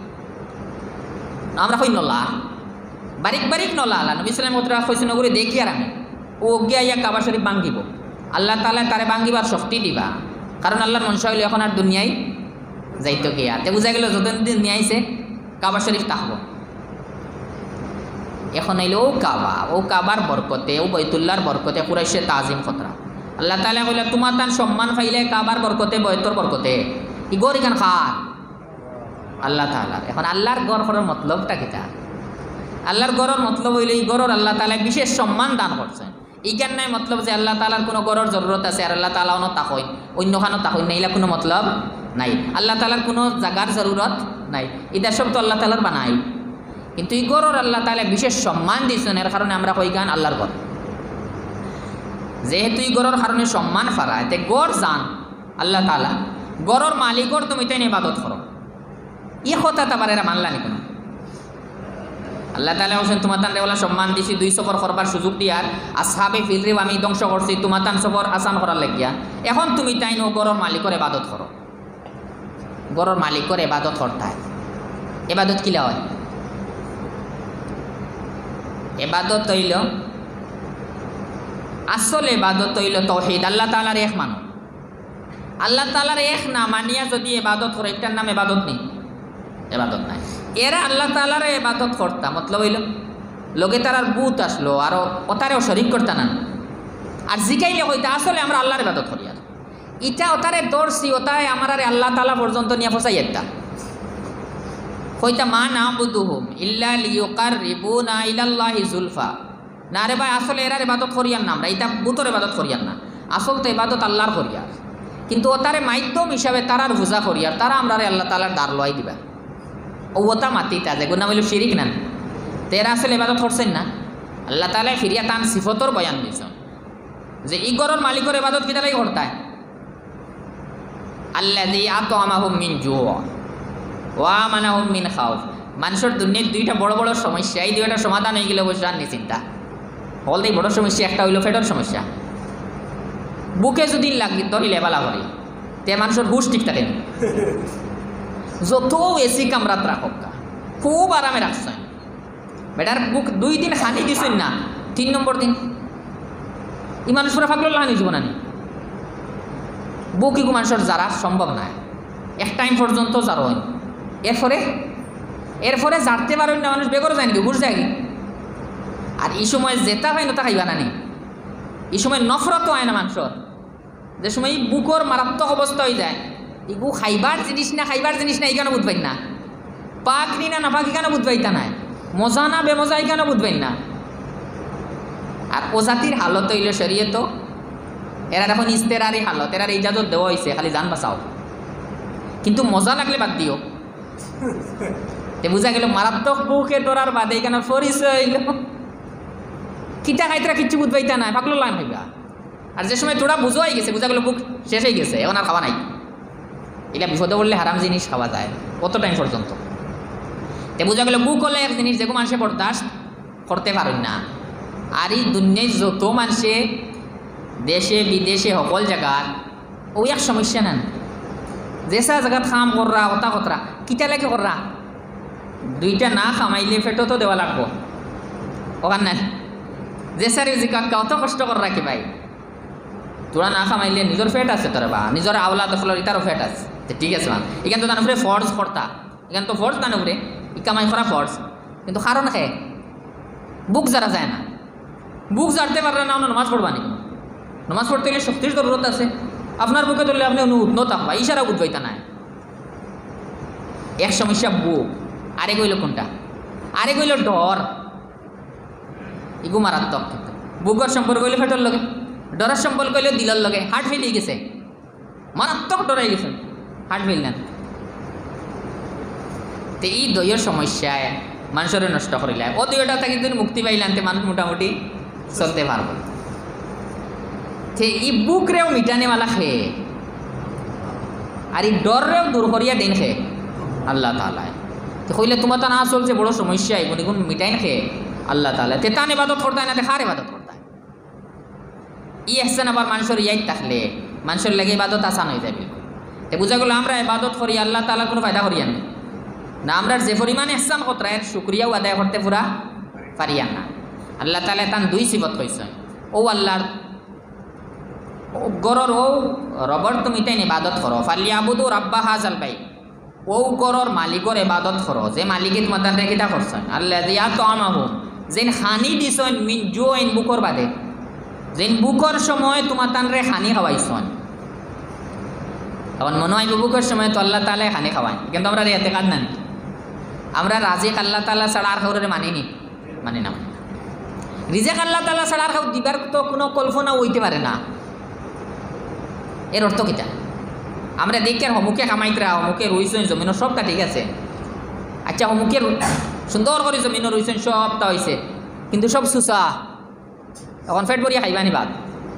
আমরা কই নলা বারিক বারিক নলা আলা। নবী ইসলামের কথা কইছেন ওগুলি দেখি আর আমি ও গিয়া ইয়া কাবা শরীফ ভাঙ্গিব। আল্লাহ তাআলা তারে ভাঙ্গিবার শক্তি দিবা, কারণ আল্লাহর মনসা হইলে এখন আর দুনিয়ায় যাইতো গিয়া। তে বুঝা গেল যতদিন নিয়ে আইছে কাবা শরীফ থাকবো। এখন এলো ও কাবা, ও কাবার বরকতে ও বৈতুল্লাহর বরকতে কুরাইশে তাজিম খতরা। আল্লাহ তাআলা কইলা তোমার তান সম্মান পাইলে কাবার বরকতে বৈতর বরকতে ই গর ইখান খার আল্লাহ তাআলা। এখন আল্লাহর গড় করার মতলবটা কিটা? আল্লাহর গড়ের মতলব হইলে এই গড়ের আল্লাহ তাআলা বিশেষ সম্মান দান করছেন। ইকান নাই মতলব যে আল্লাহ তাআলার কোনো গড়ের জরুরত আছে আর আল্লাহ তাআলা অন্য তাকই অন্যখানো তাকই না, এলা কোনো মতলব নাই। আল্লাহ তাআলার কোনো জায়গার জরুরত নাই, এটা সব তো আল্লাহ তাআলার বানাই। কিন্তু এই গড়ের আল্লাহ তাআলা বিশেষ সম্মান দিয়েছেন, এর কারণে আমরা কই গান আল্লাহর গড়। যেহেতু এই গড়ের কারণে সম্মান ফারায় তে গড় জান আল্লাহ তাআলা গড়ের মালিকর তুমি তাই ইবাদত করো। ই কথা তাবার এরা মানলা নি কোনো। আল্লাহ তাআলা হোসেন তোমার তান রেওয়ালা সম্মান দিছি, দুই সফর করবার সুযোগ দিয়ার আসহাবে ফিলরে আমি ধ্বংস করছি তোমার তান সফর আসান করার লাগিয়া। এখন তুমি তাই নো গড়ের মালিকর ইবাদত করো। গড়ের মালিকর ইবাদত করতে হয়। ইবাদত কিলা হয়? ইবাদত হইল আসল ইবাদত হইল তাওহীদ, আল্লাহ তাআলার এক মানো। আল্লাহ তাআলার এক না মানিয়া যদি ইবাদত করে এটার নাম ইবাদত নেই, ইবাদত নাই। এরা আল্লাহ তাআলার ইবাদত করতা মতলব হইল লোকে তারার বুত আসলো আর ওতারেও শরীক করতা না। আর জিকাইলে হইতা আসলে আমরা আল্লাহর ইবাদত করি। আর ইটা ওতারে দর্শি ওতায় আমার আরে আল্লাহ তাআলা পর্যন্ত নিয়ে ফসাই একটা হইতা মা নাবুদুহুম ইল্লা লিয়ুকাররিবুনা ইলাল্লাহি যুলফা। না রে ভাই আসলে এরার ইবাদত করিয়ান না, আমরা এটা বুতর ইবাদত করিয়ান না, আসল তো ইবাদত আল্লাহর করিয়ার। কিন্তু ওতারে মাধ্যম হিসাবে তারার পূজা করিয়ার, তারা আমরা আল্লাহ তাআলার দ্বার লয় দিবা। ও ওতা মাতিতা যে গুণা বলে শিরিক না, তেরা আসলে ইবাদত করছেন না। আল্লাহ তাআলা ফিরিয়া তান সিফতর বয়ান দিয়েছেন যে ই গরর মালিকর ইবাদত কিটা লাগি করতে হয়। আল্লাযী আত'আমাহুম মিন জু' ওয়া আমানাহুম মিন খাউফ। মানুষের দুনিয়ার দুইটা বড় বড় সমস্যা, এই দুইটা সমাধান হয়ে গেলে অবশ্য আর নিশ্চিন্তা হল। এই বড় সমস্যা একটা হইল পেটের সমস্যা। বুকে যদি লাগি ধরিলে বালা করি তে মানুষের হুশ ঠিক থাকে না। যত এসি কামরাত রাখক খুব আরামে রাখছেন, বেটার বুক দুই দিন হানি দিছেন না, তিন নম্বর দিন ই মানুষ পুরা ফাঁকল হানি জীবন আনি বুক ইগু মানুষের যারা সম্ভব নয়। এক টাইম পর্যন্ত যারো হয়, এরপরে এরপরে জারতে পারেন না মানুষ বেগর যায় নাকি হুশ যায়। আর এই সময় যেটা হয় না তা খাইবা না নি, এই সময় নফরত হয় না মানুষের। যে সময় বুকর মারাত্মক অবস্থা হয়ে যায় ইগু খাইবার জিনিস না খাইবার জিনিস না এখানে বুঝবেন না, পাক নি না নাপাক এখানে বুঝবাইতা নাই, মজা না বেমজা এখানে বুঝবেন না। আর ও জাতির হালত হইল শরীয়ত, এরা এখন ইস্তেরারি হালত, এরার ইজাজত দেওয়া হয়েছে খালি জান বাঁচাও, কিন্তু মজা লাগলে বাদ দিও। তে বুঝা গেল মারাত্মক বুকে ডরার বাদে এখানে পরিচয় হইল কিটা খাইতরা কিচ্ছু বুঝবাইতা নাই, পাগল লাইন হইবা। আর যে সময় তোরা বুঝো হয়ে গেছে, বুঝা গেল বুক শেষ হয়ে গেছে, এখন আর খাওয়া নাই। এটা বিপদে বললে হারাম জিনিস খাওয়া যায় কত টাইম পর্যন্ত। তে বুঝা গেল বুক হলে এক জিনিস যেগুলো মানুষে বরদাস্ত করতে পারেন না। আর এই দুনিয়ায় যত মানুষে দেশে বিদেশে সকল জায়গার ওই এক সমস্যা নেন, যেসা জায়গাত খাম কররা ওটা কতরা কিটা লাগে কররা, দুইটা না খামাইলে ফেটো তো দেওয়া লাগবো ওখান নাই। যে সারি জিকা অত কষ্ট করে রাখি ভাই, তোরা না খামাইলে নিজের ফেট আছে তোর বা নিজের আওলা দখলের ইতারও ফেট আছে, ঠিক আছে মান এখান তো তার উপরে ফর্স করতা, এখান তো ফর্স তার উপরে ইকামাই করা ফর্স, কিন্তু কারণ খে বুক যারা যায় না, বুক জারতে পারলে না নমাজ পড়বা নি, নমাজ পড়তে গেলে শক্তির জরুরত আছে। আপনার বুকে ধরলে আপনি উন্নত থাকবা, ইশারা বুঝবাইতা নাই। এক সমস্যা বুক, আরেক হইল কোনটা, আরেক হইল ডর। ইগু মারাত্মক, বুকের সম্পর্ক হইলে ফেটর লগে, ডরের সম্পর্ক হইলে দিলর লগে, হার্ট ফেল হয়ে গেছে, মারাত্মক ডরাই গেছে, হার্ট ফেল নেন। তো এই দইয়ের সমস্যায় মানুষের নষ্ট করিলে ও দুইটা থেকে যদি মুক্তি পাইলাম তে মানুষ মোটামুটি চলতে পারবো। তে এই বুকরেও মিটানেওয়ালা খেয়ে আর এই ডররেও দূর করিয়া দিন খেয়ে আল্লাহ তাআলায়। তো কইলে তোমার তো না চলছে বড় সমস্যা, এগুলো কোন মিটাইন খেয়ে আল্লাহ তাআলা তে তান ইবাদত করতে না দেখার ইবাদত করতে ই এহসান আবার মানুষের ইয়াই থাকলে মানুষের লেগে ইবাদত আসান হয়ে যাবে। তে বুঝা গেল আমরা ইবাদত করি আল্লাহ তাআলা কোনো ফায়দা করিয়ান না, আমরা যে পরিমাণ এহসান করতে এর শুকরিয়াও আদায় করতে পুরা পারিয়ান না। আল্লাহ তাআলা তান দুই সিফত কইছেন, ও আল্লাহর ও গরর ও রবর তুমি তাই ইবাদত করো, ফালিয়াবুদু রাব্বা হাযাল বাইত, ও গরর মালিকর ইবাদত করো যে মালিকে তোমার তান রেখিতা করছেন, আল্লাযী আত'আমাহুম যেন খানি দিছেন মিন জুইন বুকর বাদে, যেন বুকর সময় তোমার তান রে খানি খাওয়াইছেন। এখন মনে হয় বুকের সময় তো আল্লাহ তাআলা খানি খাওয়ায়, কিন্তু আমরা এতেকাদ নেন, আমরা রাজিক আল্লাহ তাআলা ছাড়া আর কাউরে মানিনি, মানি না। রিজিক আল্লাহ তাআলা ছাড়া আর কাউ দিবার তো কোনো কল্পনা হইতে পারে না। এর অর্থ কিটা, আমরা দেখি আর হমুকে কামাইতরা হমুকে রইছেন জমিনও সবটা ঠিক আছে, আচ্ছা হমুকে সুন্দর করে জমিনও রইছেন সবটা হয়েছে, কিন্তু সব সুসা এখন ফেট ভরিয়া খাইবানি বাদ,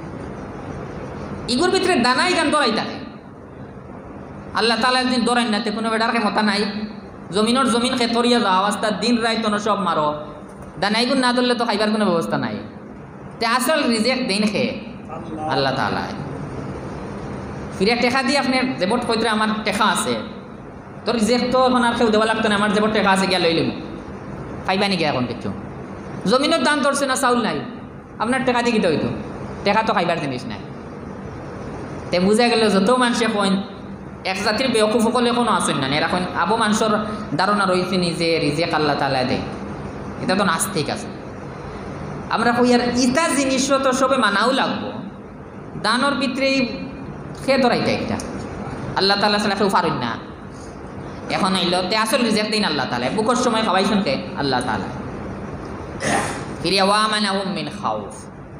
ইগুর ভিতরে দানাই গান দরাই থাকে। আল্লাহ তাআলা একদিন দরাই নাতে কোনো বেটার ক্ষমতা নাই, জমিনের জমিন খেতরিয়া যাও আস্তা দিন রাইত সব মারো, দানাইগুন না ধরলে তো খাইবার কোনো ব্যবস্থা নাই। তে আসল রিজেক দিন খেয়ে আল্লাহ তাআলা ফিরে টেকা দিয়ে আপনি যেবট কইতে আমার টেকা আছে, তো রিজেক তো এখন আর কেউ দেওয়া লাগতো না, আমার যেবট টেকা আছে গিয়া লই লইব, খাইবানি গিয়া এখন কিছু। জমিনের দাম ধরছে না, চাউল নাই, আপনার টেকা দিয়ে কিতে হইতো, টেকা তো খাইবার জিনিস নাই। তে বুঝা গেল যত মানুষে কইন এক জাতির বেওকুফসকল এখনো আছেন না, এরা এখন আবু মানুষের ধারণা রয়েছে নি যে রিজেক আল্লাহ তাআলা দেয়, এটা তো নাস্তিক আছে। আমরা কই আর ইটা জিনিসও তো সবে মানাও লাগবো, দানোর ভিতরে খেয়ে ধরাইতে একটা আল্লাহ তাআলা ছাড়া কেউ পারেন না। এখন হইল তে আসল রিজেক দিন আল্লাহ তাআলা, বুকর সময় খাওয়াইছেন কে আল্লাহ তাআলা। ফিরিয়া ওয়া মানাহুম মিন খাউফ,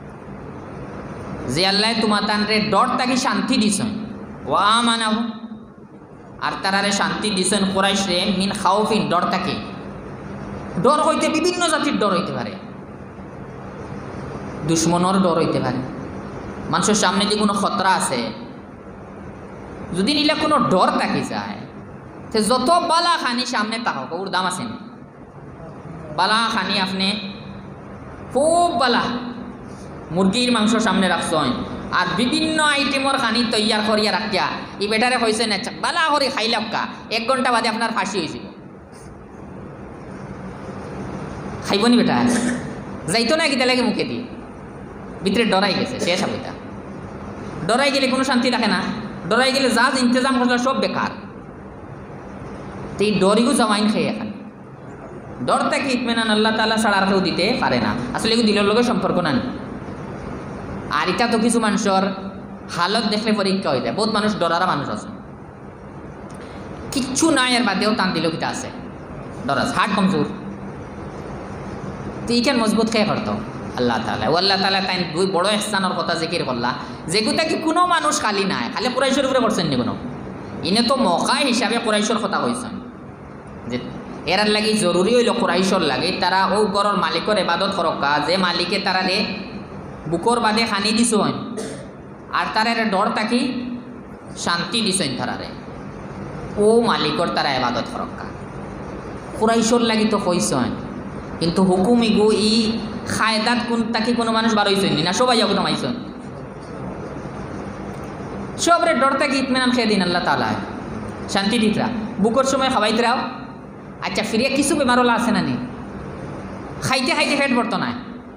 যে আল্লাহ তোমার তানরে ডর থাকি শান্তি দিছেন, ওয়া মানাহুম আর তারারে শান্তি দিছেন কুরাইশ রে মিন খাউফিন ডর থাকি। ডর হইতে বিভিন্ন জাতির ডর হইতে পারে, দুশ্মনের ডর হইতে পারে, মানুষের সামনে যে কোনো খতরা আছে যদি নিলে কোনো ডর থাকি যায়, তো যত বালা খানি সামনে তাহক ওর দাম আছেন, বালা খানি আপনি খুব বালা মুরগির মাংস সামনে রাখছেন আর বিভিন্ন আইটেমর খানি তৈয়ার করিয়া রাখিয়া ই বেটারে হয়েছে না বালা করে খাইলাম কা এক ঘন্টা বাদে আপনার ফাঁসি হয়েছিল, খাইবনি বেটা যাইতো না কিতা লাগে মুখে দিয়ে, ভিতরে ডরাই গেছে শেষ হইতা। ডরাই গেলে কোনো শান্তি থাকে না, ডরাই গেলে যা ইন্তজাম করলে সব বেকার। তো এই ডরিগু জমাইন খেয়ে এখন ডর থেকে ইতমেনান আল্লাহ তাআলা ছাড়া আর কেউ দিতে পারে না, আসলে এগুলো দিলের লগে সম্পর্ক নেন। আর এটা তো কিছু মানুষের হালত দেখলে পরীক্ষা হয়ে যায়, বহুত মানুষ ডরারা মানুষ আছে, কিচ্ছু নাই এর বাদেও টান দিল কিটা আছে দরাজ হাট কমজোর তো ইখান মজবুত খেয়ে করতো আল্লাহ তাআলা ও আল্লাহ তাআলা তাই দুই বড় ইহসানের কথা জিকির করলা যেগুতা কি কোনো মানুষ খালি নাই খালি কুরাইশের উপরে করছেন নি কোনো ইনে তো মকা হিসাবে কুরাইশের কথা কইছেন যে এরার লাগি জরুরি হইল কুরাইশর লাগে তারা ও গরর মালিকর ইবাদত করকা যে মালিকে তারা রে বুকর বাদে খানি দিছেন আর তারা ডর থাকি শান্তি দিছেন তারারে ও মালিকর তারা ইবাদত করকা কুরাইশর লাগি তো কইছেন কিন্তু হুকুম ইগু ই খায়দাত কোন তাকে কোনো মানুষ বার হইছেন না সবাই যাবো থামাইছেন সবরে ডর থাকি ইতমেনান খেয়ে দিন আল্লাহ তাআলা শান্তি দিতরা বুকর সময় খাওয়াইতরাও আচ্ছা ফিরিয়া কিছু বেমারওয়ালা আছে না নি খাইতে খাইতে পেট ভরতো না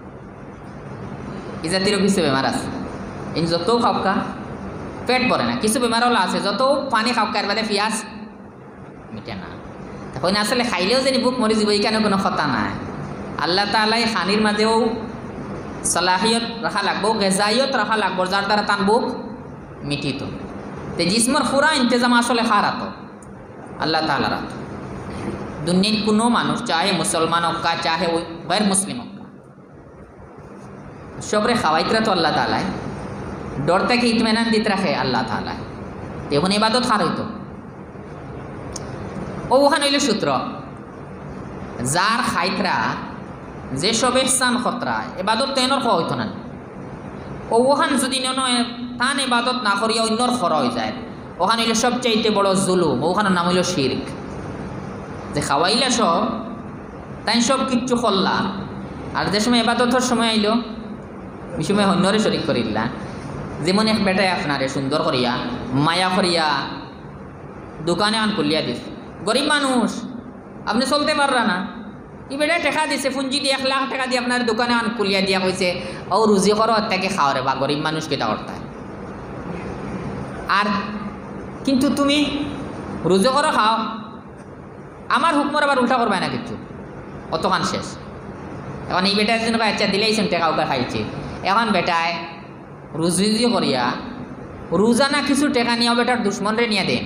এই জাতিরও কিছু বেমার আছে এই যত খাওকা পেট ভরে না কিছু বেমারওয়ালা আছে যত পানি খাওকা এর বাদে পিয়াজ মিটে না তখন আসলে খাইলেও যদি বুক মরি যাব এখানে কোনো কথা নাই আল্লাহ তাআলাই খানির মাঝেও সালাহিয়ত রাখা লাগবো গেজাইয়ত রাখা লাগবো যার দ্বারা তান বুক মিটিত তে জিসমর পুরা ইন্তজাম আসলে খারাত আল্লাহ তাআলা রাত দুনিয়ার কোনো মানুষ চাহে মুসলমান হোক চাহে গैर মুসলিম হোক সবরে খাওয়াইতরা তো আল্লাহ তাআলা ডর থেকে ইতমেনান দিত রাখে আল্লাহ তাআলা এখন ইবাদত খার হইতো ও ওখানে হইল সূত্র যার খাইতরা যে সবে স্থান খতরা এবাদত তেনর খাওয়া হইতো না ও ওখান যদি তান এবাদত না করিয়া অন্যর খরা হয়ে যায় ওখানে হইল সবচাইতে বড় জুলুম ওখানের নাম হইল শিরক যে খাওয়াইলা সব তাই সব কিচ্ছু করলা আর যে সময় এবাদতর সময় আইল ওই সময় অন্যরে শরিক করিলা যেমন এক বেটায় আপনারে সুন্দর করিয়া মায়া করিয়া দোকানে আন খুলিয়া দিস গরিব মানুষ আপনি চলতে পাররা না ই বেটায় টাকা দিছে পুঞ্জি দিয়ে এক লাখ টাকা দিয়ে আপনার দোকানে আন খুলিয়া দিয়া কইছে ও রুজি করো তাকে খাওয়ারে বা গরিব মানুষ কেটা করতে আর কিন্তু তুমি রুজি করো খাও আমার হুকমর আবার উল্টা করবে না কিছু অতখান শেষ এখন এই বেটার জন্য আচ্ছা দিলেইছেন টাকা উকা খাইছে এখন বেটায় রুজি করিয়া রোজানা কিছু টাকা নিয়ে বেটার দুশ্মনরে নিয়ে দেন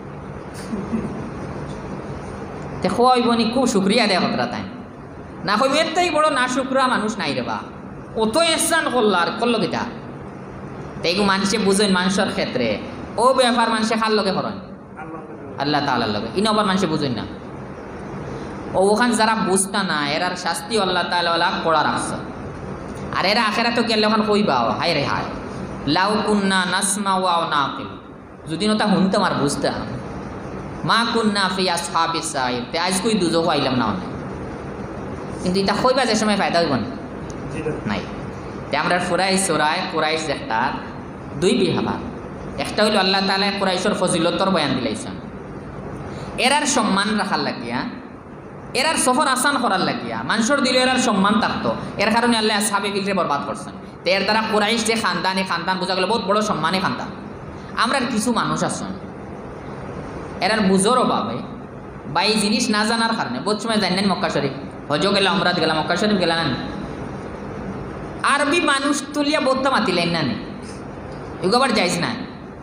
খোয়াইব নি খুব শুক্রিয়া দেয় কথা তাই না কইব এর তাই বড় না শুক্রা মানুষ নাই রে বা অত এসান করল আর করলো কিটা তাই মানুষে বুঝেন মানুষের ক্ষেত্রে ও ব্যাপার মানুষে খার লগে করেন আল্লাহ তাআলার লগে ইন আবার মানুষে বুঝেন না ও ওখান যারা বুঝতা না এরার শাস্তি আল্লাহ তাআলা করা রাখছে আর এরা আখেরাতে গেলে ওখান কইবা হায় রে হায় লাউ কুন্না নাসমা ওয়া নাকিল যদি নতা শুনতাম আর বুঝতাম মা কুন্না ফি আসহাবিস সাইর তে আজ কই দুজো পাইলাম না কিন্তু এটা কইবা যে সময় ফায়দা হইব নাই তে আমরা ফুরাই সুরায় কুরাইশ একটা দুই বিহাবা একটা হইল আল্লাহ তাআলা কুরাইশের ফজিলতর বয়ান দিলাইছেন এরার সম্মান রাখার লাগিয়া এরার সফর আসান করার লাগিয়া মানুষের দিলে এরার সম্মান থাকতো এর কারণে আল্লাহ আসহাবে ফিলরে বরবাদ করছেন তো এর দ্বারা কুরাইশ যে খানদান এই খানদান বোঝা গেল বহুত বড় সম্মানী খানদান আমরা কিছু মানুষ আছেন এরার বুঝোর অভাবে বা এই জিনিস না জানার কারণে বহুত সময় জানেন মক্কা শরীফ হজ গেলাম আমরাত গেলাম মক্কা শরীফ গেলাম না আরবি মানুষ তুলিয়া বোধটা মাতিলেন না নে এগুলো আবার যাইজ না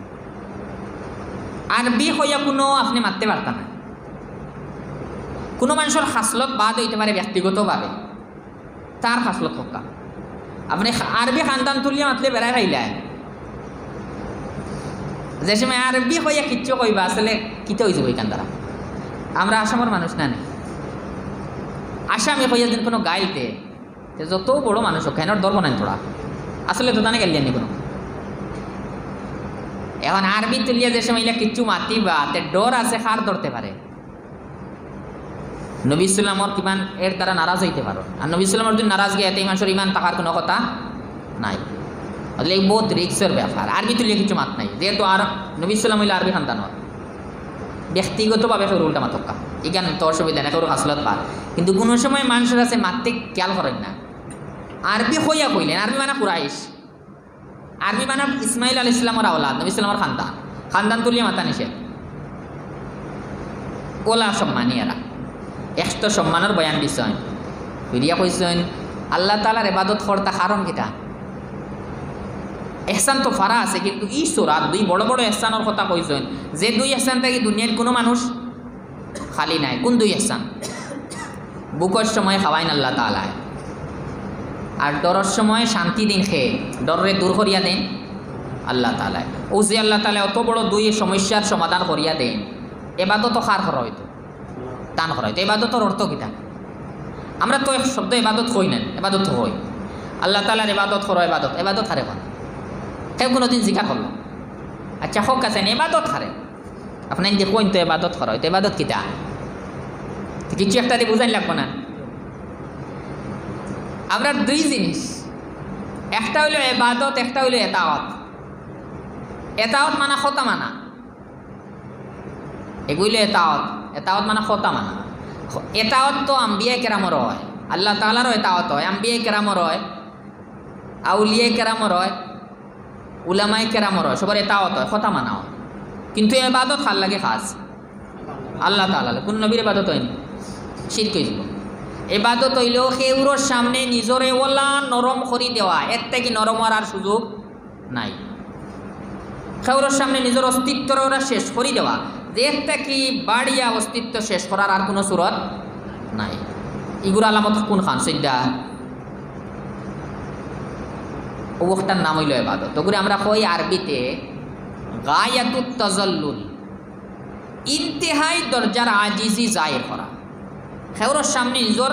আরবি হইয়া কোনো আপনি মারতে পারতেন না কোনো মানুষের খাসলত বাদ হইতে পারে ব্যক্তিগতভাবে তার খাসলত হকা আপনি আরবি খানদান তুলিয়া মাতলে বেড়াই খাইলেন যে সময় আরবি হইয়া কিচ্ছু কইবা আসলে কিতে হয়েছে ওইখান দ্বারা আমরা আসামের মানুষ না নেই আসামে হইয়া যেন কোনো গাইতে যত বড় মানুষ হোক কেন ধরবো না তোরা আসলে তো তানে গেলেন নি কোনো এখন আরবি তুলিয়া যে সময় কিচ্ছু মাতিবা তে ডর আছে খার ধরতে পারে নবী সাল্লামর কিমান এর দ্বারা নারাজ হইতে পারো আর নবী সাল্লামর যদি নারাজ গিয়ে এতে মানুষের ইমান থাকার কোনো কথা নাই আসলে এই বহুত রিক্সের ব্যাপার আরবি তুলিয়া কিছু মাত নাই যেহেতু আর নবী সাল্লাম হইলে আরবি খানদান হয় ব্যক্তিগতভাবে কেউ উল্টা মাতক্কা এখান তো অসুবিধা না কেউ হাসলত পা কিন্তু কোনো সময় মানুষের আছে মাততে খেয়াল করেন না আরবি হইয়া কইলেন আরবি মানে কুরাইশ আরবি মানে ইসমাইল আল ইসলামর আওলাদ নবী সাল্লামর খানদান খানদান তুলিয়া মাতা নিষেধ ওলা সম্মানী এরা একশো সম্মানের বয়ান দিছেন ফিরিয়া কইছেন আল্লাহ তাআলার ইবাদত করতা কারণ কিটা এহসান তো ফারা আছে কিন্তু ই সুরাত দুই বড় বড় এহসানের কথা কইছেন যে দুই এহসান থেকে দুনিয়ার কোনো মানুষ খালি নাই। কোন দুই এহসান? বুকর সময় খাওয়াইন আল্লাহ তাআলায়, আর ডরের সময় শান্তি দিন খেয়ে ডরে দূর করিয়া দেন আল্লাহ তাআলায়। ও যে আল্লাহ তাআলা অত বড় দুই সমস্যার সমাধান করিয়া দেন, এবাদত খার করা হইতো টান করা হইতো। এবাদতর অর্থ কিতা? আমরা তো এক শব্দ এবাদত কই নেন, এবাদত হই আল্লাহ তাআলার এবাদত করো। এবাদত এবাদত হারে কোন কেউ কোনোদিন জিজ্ঞা করলো? আচ্ছা হোক আছেন এবাদত হারে আপনার যে কইন তো এবাদত করা হইতো, এবাদত কিতা? কিছু একটা দিয়ে বুঝাই লাগবো না? আমরা দুই জিনিস, একটা হইল এবাদত, একটা হইল এতাওয়াত। এতাওয়াত মানা খতা মানা, এগুলো এতাওয়াত। এতাওয়াত মানা খতা মানা। এতাওয়াত তো আম্বিয়া কেরামর হয়, আল্লাহ তাআলারও এতাওয়াত হয়, আম্বিয়া কেরামর হয়, আউলিয়া কেরামর হয়, উলামায়ে কেরামর হয়, সবার এতাওয়াত হয়, খতা মানা হয়। কিন্তু এবাদত খাল লাগে খাস আল্লাহ তাআলা, কোন নবীর এবাদত হয়নি, শিরক হয়ে যাব। এবাদত হইলেও সেউরর সামনে নিজরে ওলা নরম করি দেওয়া, এর থেকে নরম হওয়ার আর সুযোগ নাই। সেউরর সামনে নিজের অস্তিত্বর ওরা শেষ করি দেওয়া, যে এর থেকে বাড়িয়া অস্তিত্ব শেষ করার আর কোনো সুরত নাই। ইগুর আলামত কোন খান সিদ্ধা ওটার নাম হইল এবাদত। ওগুলো আমরা কই আরবিতে গায়াতুত তাজাল্লুল, ইন্তেহাই দরজার আজিজি জায়ের করা, সেউরর সামনে নিজের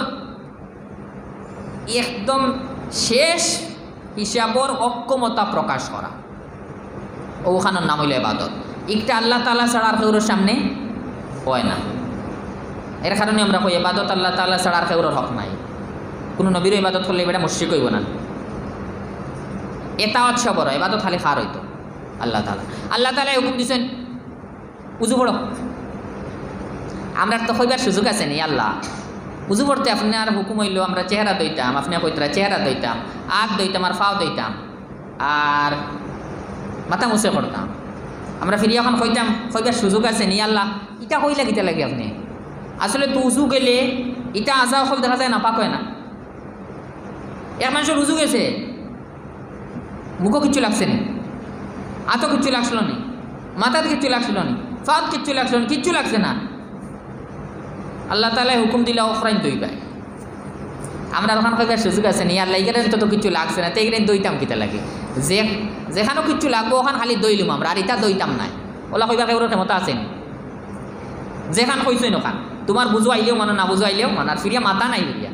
একদম শেষ হিসাবর অক্ষমতা প্রকাশ করা, ওখানের নাম হইল এবাদত। একটা আল্লাহ তাআলা ছাড়া আর কেউর সামনে হয় না। এর কারণে আমরা কই এবাদত আল্লাহ তাআলা ছাড়া আর কেউর হক নাই। কোনো নবীর ইবাদত করলে এটা মুশরিক হইব না। এতাওয়াত সবর এবাদত খালি খার হইতো আল্লাহ তাআলা। আল্লাহ তাআলা হুকুম দিয়েছেন উজু পড়ো, আমরা তো কইবার সুযোগ আছে নি? আল্লাহ উজু পড়তে আপনার হুকুম হইল আমরা চেহারা দইতাম, আপনি কইতরা চেহারা দইতাম, আগ দইতাম আর ফাও দইতাম আর মাথা মুছে করতাম। আমরা ফিরি এখন কইতাম কইবার সুযোগ আছে নি? আল্লাহ ইটা কইলা কিতা লাগে আপনি? আসলে তো উজু গেলে ইটা আজা ফল দেখা যায় না, পাক হয় না। এক মানুষের উজু গেছে, মুখও কিচ্ছু লাগছে নি, আতো কিচ্ছু লাগছিল নি, মাথাতে কিচ্ছু লাগছিল নি, ফাঁদ কিচ্ছু লাগছিল নি, কিচ্ছু লাগছে না। আল্লাহ তাআলা হুকুম দিলে অফরাইন দইবাই। আমরা ওখানে কইবার সুযোগ আছে নি? আল্লাহ এখানে তো কিছু লাগছে না, তো এখানে দইতাম কিতা লাগে? যে যেখানেও কিচ্ছু লাগবো ওখানে খালি দইলুম আমরা, আর ইটা দইতাম নাই। ওলা কইবার কেউ ক্ষমতা আছে নি? যেখান কইছেন ওখান তোমার বুঝো আইলেও মানো, না বুঝো আইলেও মানো, আর ফিরিয়া মাথা নাই ফিরিয়া।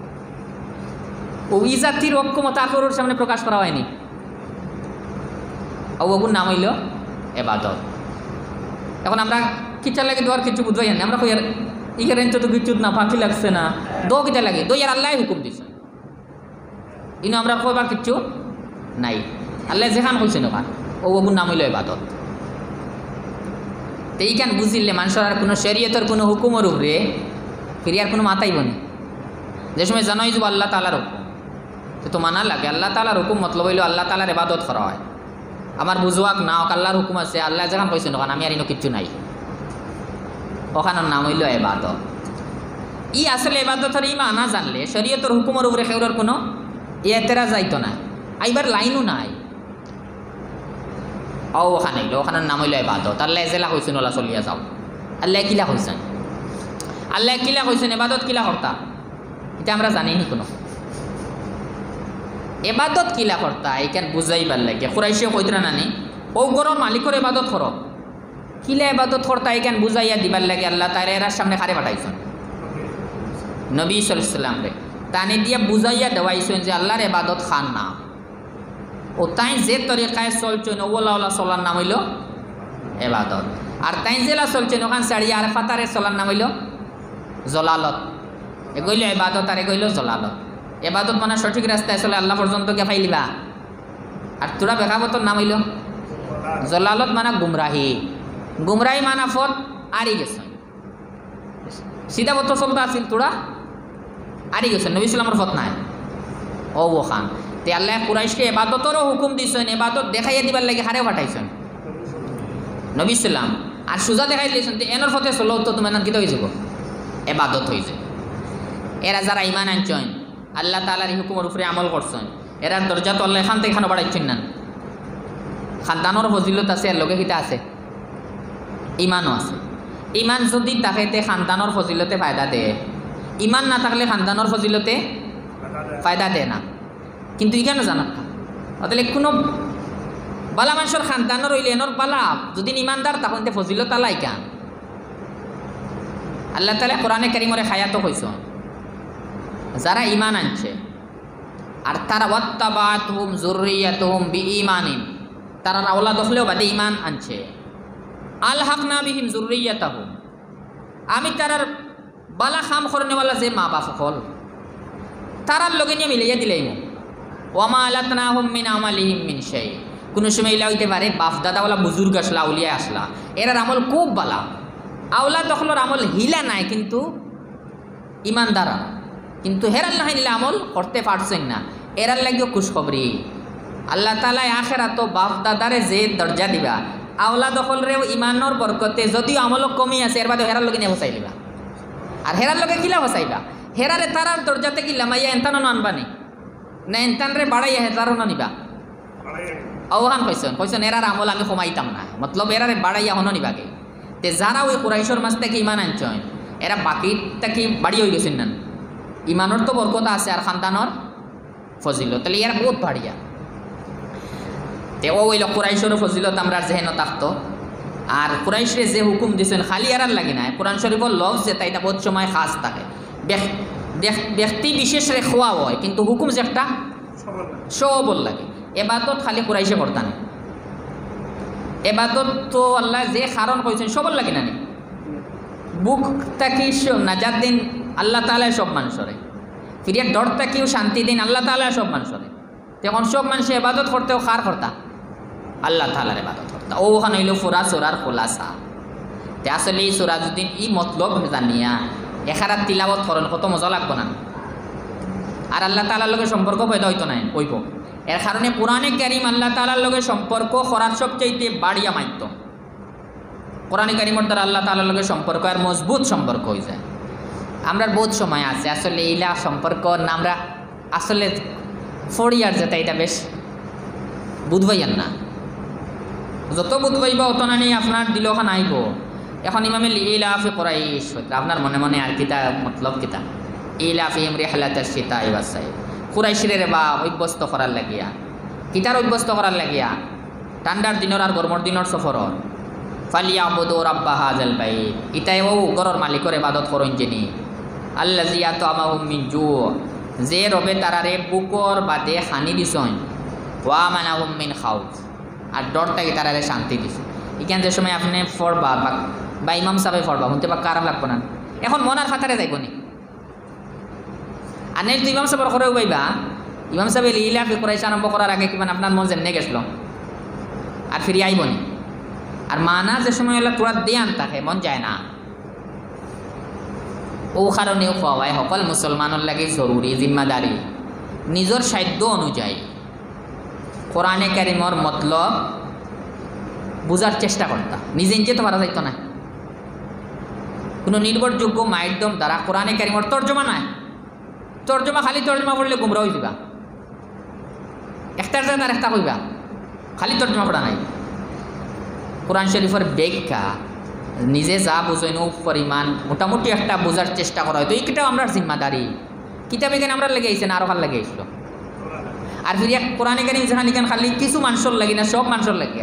ও ই জাতির অক্ষমতা আকরের সামনে প্রকাশ করা হয়নি। ও ওগুর নাম হইল এবাদত। এখন আমরা কিচ্ছা লাগে দোয়ার কিছু বুঝবাই না, আমরা কই আর ইখানে তো কিছু না ফাঁকি লাগছে না, দো কিতা লাগে? দই আর আল্লাহ হুকুম দিছে, ইনো আমরা কইবার কিচ্ছু নাই। আল্লাহ যেখান কইছেন ওখান ও ওগুর নাম হইল এবাদত। তো এইখান বুঝিলে মানুষের আর কোনো শরীয়তের কোনো হুকুমের উপরে ফিরিয়ার কোনো মাথাই বনে। যে সময় জানাই যাব আল্লাহ তাআলার হুকুম, তো তো মানা লাগে। আল্লাহ তাআলার হুকুম মতলব হইল আল্লাহ তাআলার ইবাদত করা হয়। আমার বুঝুয়াক না হোক আল্লাহর হুকুম আছে, আল্লাহ যেখান কইছেন ওখান আমি আর ইনো কিচ্ছু নাই, ওখানের নাম হইল ইবাদত। ই আসলে ইবাদতের ই মানা জানলে শরীয়তের হুকুমের উপরে কেউর কোনো এতেরা যাইতো না, আইবার লাইনও নাই। ও ওখানে হইল ওখানের নাম হইল ইবাদত। আল্লাহ জেলা কইছেন ওলা চলিয়া যাও। আল্লাহ কিলা কইছেন? আল্লাহ কিলা কইছেন এবাদত কিলা কর্তা? এটা আমরা জানিনি কোনো। এবাদত কিলা কর্তা এইখান বুঝাইবার লাগে কুরাইশে কইতরা নানি ও গরর মালিকর এবাদত কর, কিলা এবাদত কর্তা এইখান বুঝাইয়া দিবার লাগে। আল্লাহ তাআলা এর সামনে খারে পাঠাইছেন নবী সাল্লাল্লাহু আলাইহি ওয়াসাল্লাম রে, তানে দিয়া বুঝাইয়া দেওয়াইছেন যে আল্লাহর এবাদত খান না। ও তাই যে তরিকায় চলছেন ওলা ওলা চলার নাম হইল এবাদত, আর তাই জেলা চলছেন ওখান সারিয়া আর ফাতারে চলার নাম হইল জলালত। এগইল এবাদত আর এগইল জলালত। এবাদত মানে সঠিক রাস্তায় চলে আল্লাহ পর্যন্ত কে ফাইলিবা, আর তোরা বেকাবতর নাম হইল জলালত মানে গুমরাহি। গুমরাহি মানা ফত আরি গেছে, সিধা পথ চলতে আসিল তোরা আরি গেছে, নবী সাল্লামের ফত নাই। ও ও খান তে আল্লাহ কুরাইশকে এবাদতেরও হুকুম দিয়েছেন, এবাদত দেখাইয়া দিবার লাগে হারেও পাঠাইছেন নবী সাল্লাম, আর সুজা দেখাই দিয়েছেন তো এনর ফতে চলো তো তোমার নাম কিতা হয়ে যাব, এবাদত হয়ে যায়। এরা যারা ইমান আনছেন আল্লাহ তাআলার হুকুমের উপরে আমল করছেন, এরা দরজা তো আল্লাহ এখান থেকে এখানে বাড়াইছেন না। খানদানোর ফজিলত আছে আর লোকে কিতা আছে, ইমানও আছে। ইমান যদি থাকে তে খানদানোর ফজিলতে ফায়দা দেয়, ইমান না থাকলে খানদানোর ফজিলতে ফায়দা দেয় না। কিন্তু ইখানে জানা তাহলে কোনো বালা মানুষের খানদানোর হইলে এনর বালা যদি ইমানদার তখন তে ফজিলত আলাই কেন? আল্লাহ তাআলা কোরআনে কারিমরে খায়াতো কইছ যারা ইমান আনছে আর তারা ওয়াত্তাবাতুহুম যুররিয়াতুহুম বিঈমানিন, তারা আওলাদ হলেও বাদে ইমান আনছে, আলহাকনা বিহিম যুররিয়াতাহুম, আমি তারার বালা খাম করনেওয়ালা যে মা বাপ হল তারার লগে নিয়ে মিলাইয়া দিলাইম। ওয়ামা আলাতনাহুম মিন আমালিহিম মিন শাই, কোনো সময় ইলা হইতে পারে বাপ দাদাওয়ালা বুজুর্গ আসলা আউলিয়া আসলা এরার আমল খুব বালা, আওলাদ দখলর আমল হিলা নাই কিন্তু ইমানদারা, কিন্তু হেরার না হিলা আমল করতে পারছেন না, এরার লাগিও খুশখবরি। আল্লাহ তাআলা আখিরাত তো বাপ দাদারে যে দরজা দিবা আওলা দখলরে ইমানর বরকতে যদিও আমল কমি আছে এর বাদে হেরার লগে নিয়ে বসাই দিবা। আর হেরার লগে কিলা বসাইবা? হেরারে তারার দরজাতে কি লামাইয়া এনতানো আনবানি না এনতান রে বাড়াইয়া হেতারও না নিবা? আহ্বান কইছেন কইছেন এরার আমল আমি কমাইতাম না, মতলব এরারে বাড়াইয়া হন নিবাকে। তে যারা ওই কুরাইশর মাছ থেকে ইমান আনছেন এরা বাকিটা কি বাড়ি হয়ে গেছেন না? ইমানর তো বরকতা আছে আর খানদানর ফজিলত, তাহলে এরা বহুত বাড়িয়া। তে ওইল কুরাইশর ফজিলত আমরা জেহেন থাকতো। আর কুরাইশরে যে হুকুম দিয়েছেন খালি এরার লাগে না, কোরআন শরীফর লফ যেটা এটা বহুত সময় খাস থাকে, ব্যক্তি বিশেষ রে খোয়া হয় কিন্তু হুকুম যে একটা সবল লাগে। এবাদত খালি কুরাইশে করতাম, এবাদত তো আল্লাহ যে কারণ কইছেন সবল লাগে না, বুক তাকি নাজাত দিন আল্লাহ তাআলা সব মানুষরে, ফিরিয়ে ডর তাকিও শান্তি দিন আল্লাহ তাআলা সব মানুষরে। তখন সব মানুষে এবাদত করতেও কার করতা? আল্লাহ তাআলার ইবাদত করতা। ও ওখানে হইল ফুরা সোরার খোলাসা। তে আসলে এই সুরাজউদ্দিন ই মতলব জানিয়া এখারাত তিলাবত করেন কত মজা লাগবো না? আর আল্লাহ তাআলার লগে সম্পর্ক পয়দা হইতো না কইব। এর কারণে কোরআনে কারীম আল্লাহ তাআলার লগে সম্পর্ক করার সবচাইতে বাড়িয়া মাইতো। কোরআনে কারীমের দ্বারা আল্লাহ তাআলার লগে সম্পর্ক আর মজবুত সম্পর্ক হয়ে যায়। আমরা বহুত সময় আছে আসলে এইলা সম্পর্ক না আমরা আসলে ফড়িয়ার যেটা এটা বেশ বুধবাইয়ান না, যত বুধবাইবা অত না নেই আপনার দিলখান আইব। এখন ইমামে ইলাফি কুরাইশ আপনার মনে মনে আর কিতা মতলব কিতা ইলাফিহিম রিহলাতাশ শিতাই ওয়াস সাইফ, কুরাইশরে বা অভ্যস্ত করার লাগিয়া, কিতার অভ্যস্ত করার লাগিয়া ঠান্ডার দিনের আর গরমের দিনের সফরর ফালিয়াবুদু রাব্বা হাযাল বাইত, ইতাই ও ঘরের মালিকের ইবাদত করেন যিনি আল্লাযী আত'আমাহুম মিন জু, যে রবে তারারে বুকর বাদে খানি দিছন, ওয়া আমানাহুম মিন খাউফ, আর ডর থেকে তারারে শান্তি দিছে। এখান যে সময় আপনি পড়বা বা ইমাম সাহেব পড়বা শুনতে বা কারাম লাগবো না, এখন মনার খাতারে যাইব নি? আর নেই তো ইমাম সাহেবের করেও পাইবা, ইমাম সাহেব ইলাফি কুরাইশ আরম্ভ করার আগে কিমান আপনার মন যেমনে গেছিল আর ফিরে আইব নি? আর মানা যে সময় হলে তোরা দেয়ান থাকে মন যায় না, ও কারণেও খাওয়ায় সকল মুসলমানের লাগে জরুরি জিম্মাদারি নিজের সাধ্য অনুযায়ী কোরআনে কারিমর মতলব বুঝার চেষ্টা করতা, নিজে নিজে তো পারা যাইত না। কোনো নির্ভরযোগ্য মাধ্যম দ্বারা কোরআনে কারিমর তর্জমা নাই, তর্জমা খালি তর্জমা করলে গুমরা হয়ে যাবা, একটার জায়গা আর একটা কইবা, খালি তর্জমা করা নাই। কোরআন শরীফের ব্যাখ্যা নিজে যা বুঝেন পরিমাণ মোটামুটি একটা বোঝার চেষ্টা করা হয়তো এইটাও আমরা জিম্মাদারি। কিতাব এখানে আমরা লেগে আইসি না আরো ভাল লেগে আইসলো, আর ফিরিয়া কোরআনে কারিম যেখানে এখানে খালি কিছু মানুষের লাগি না সব মানুষের লাগিয়া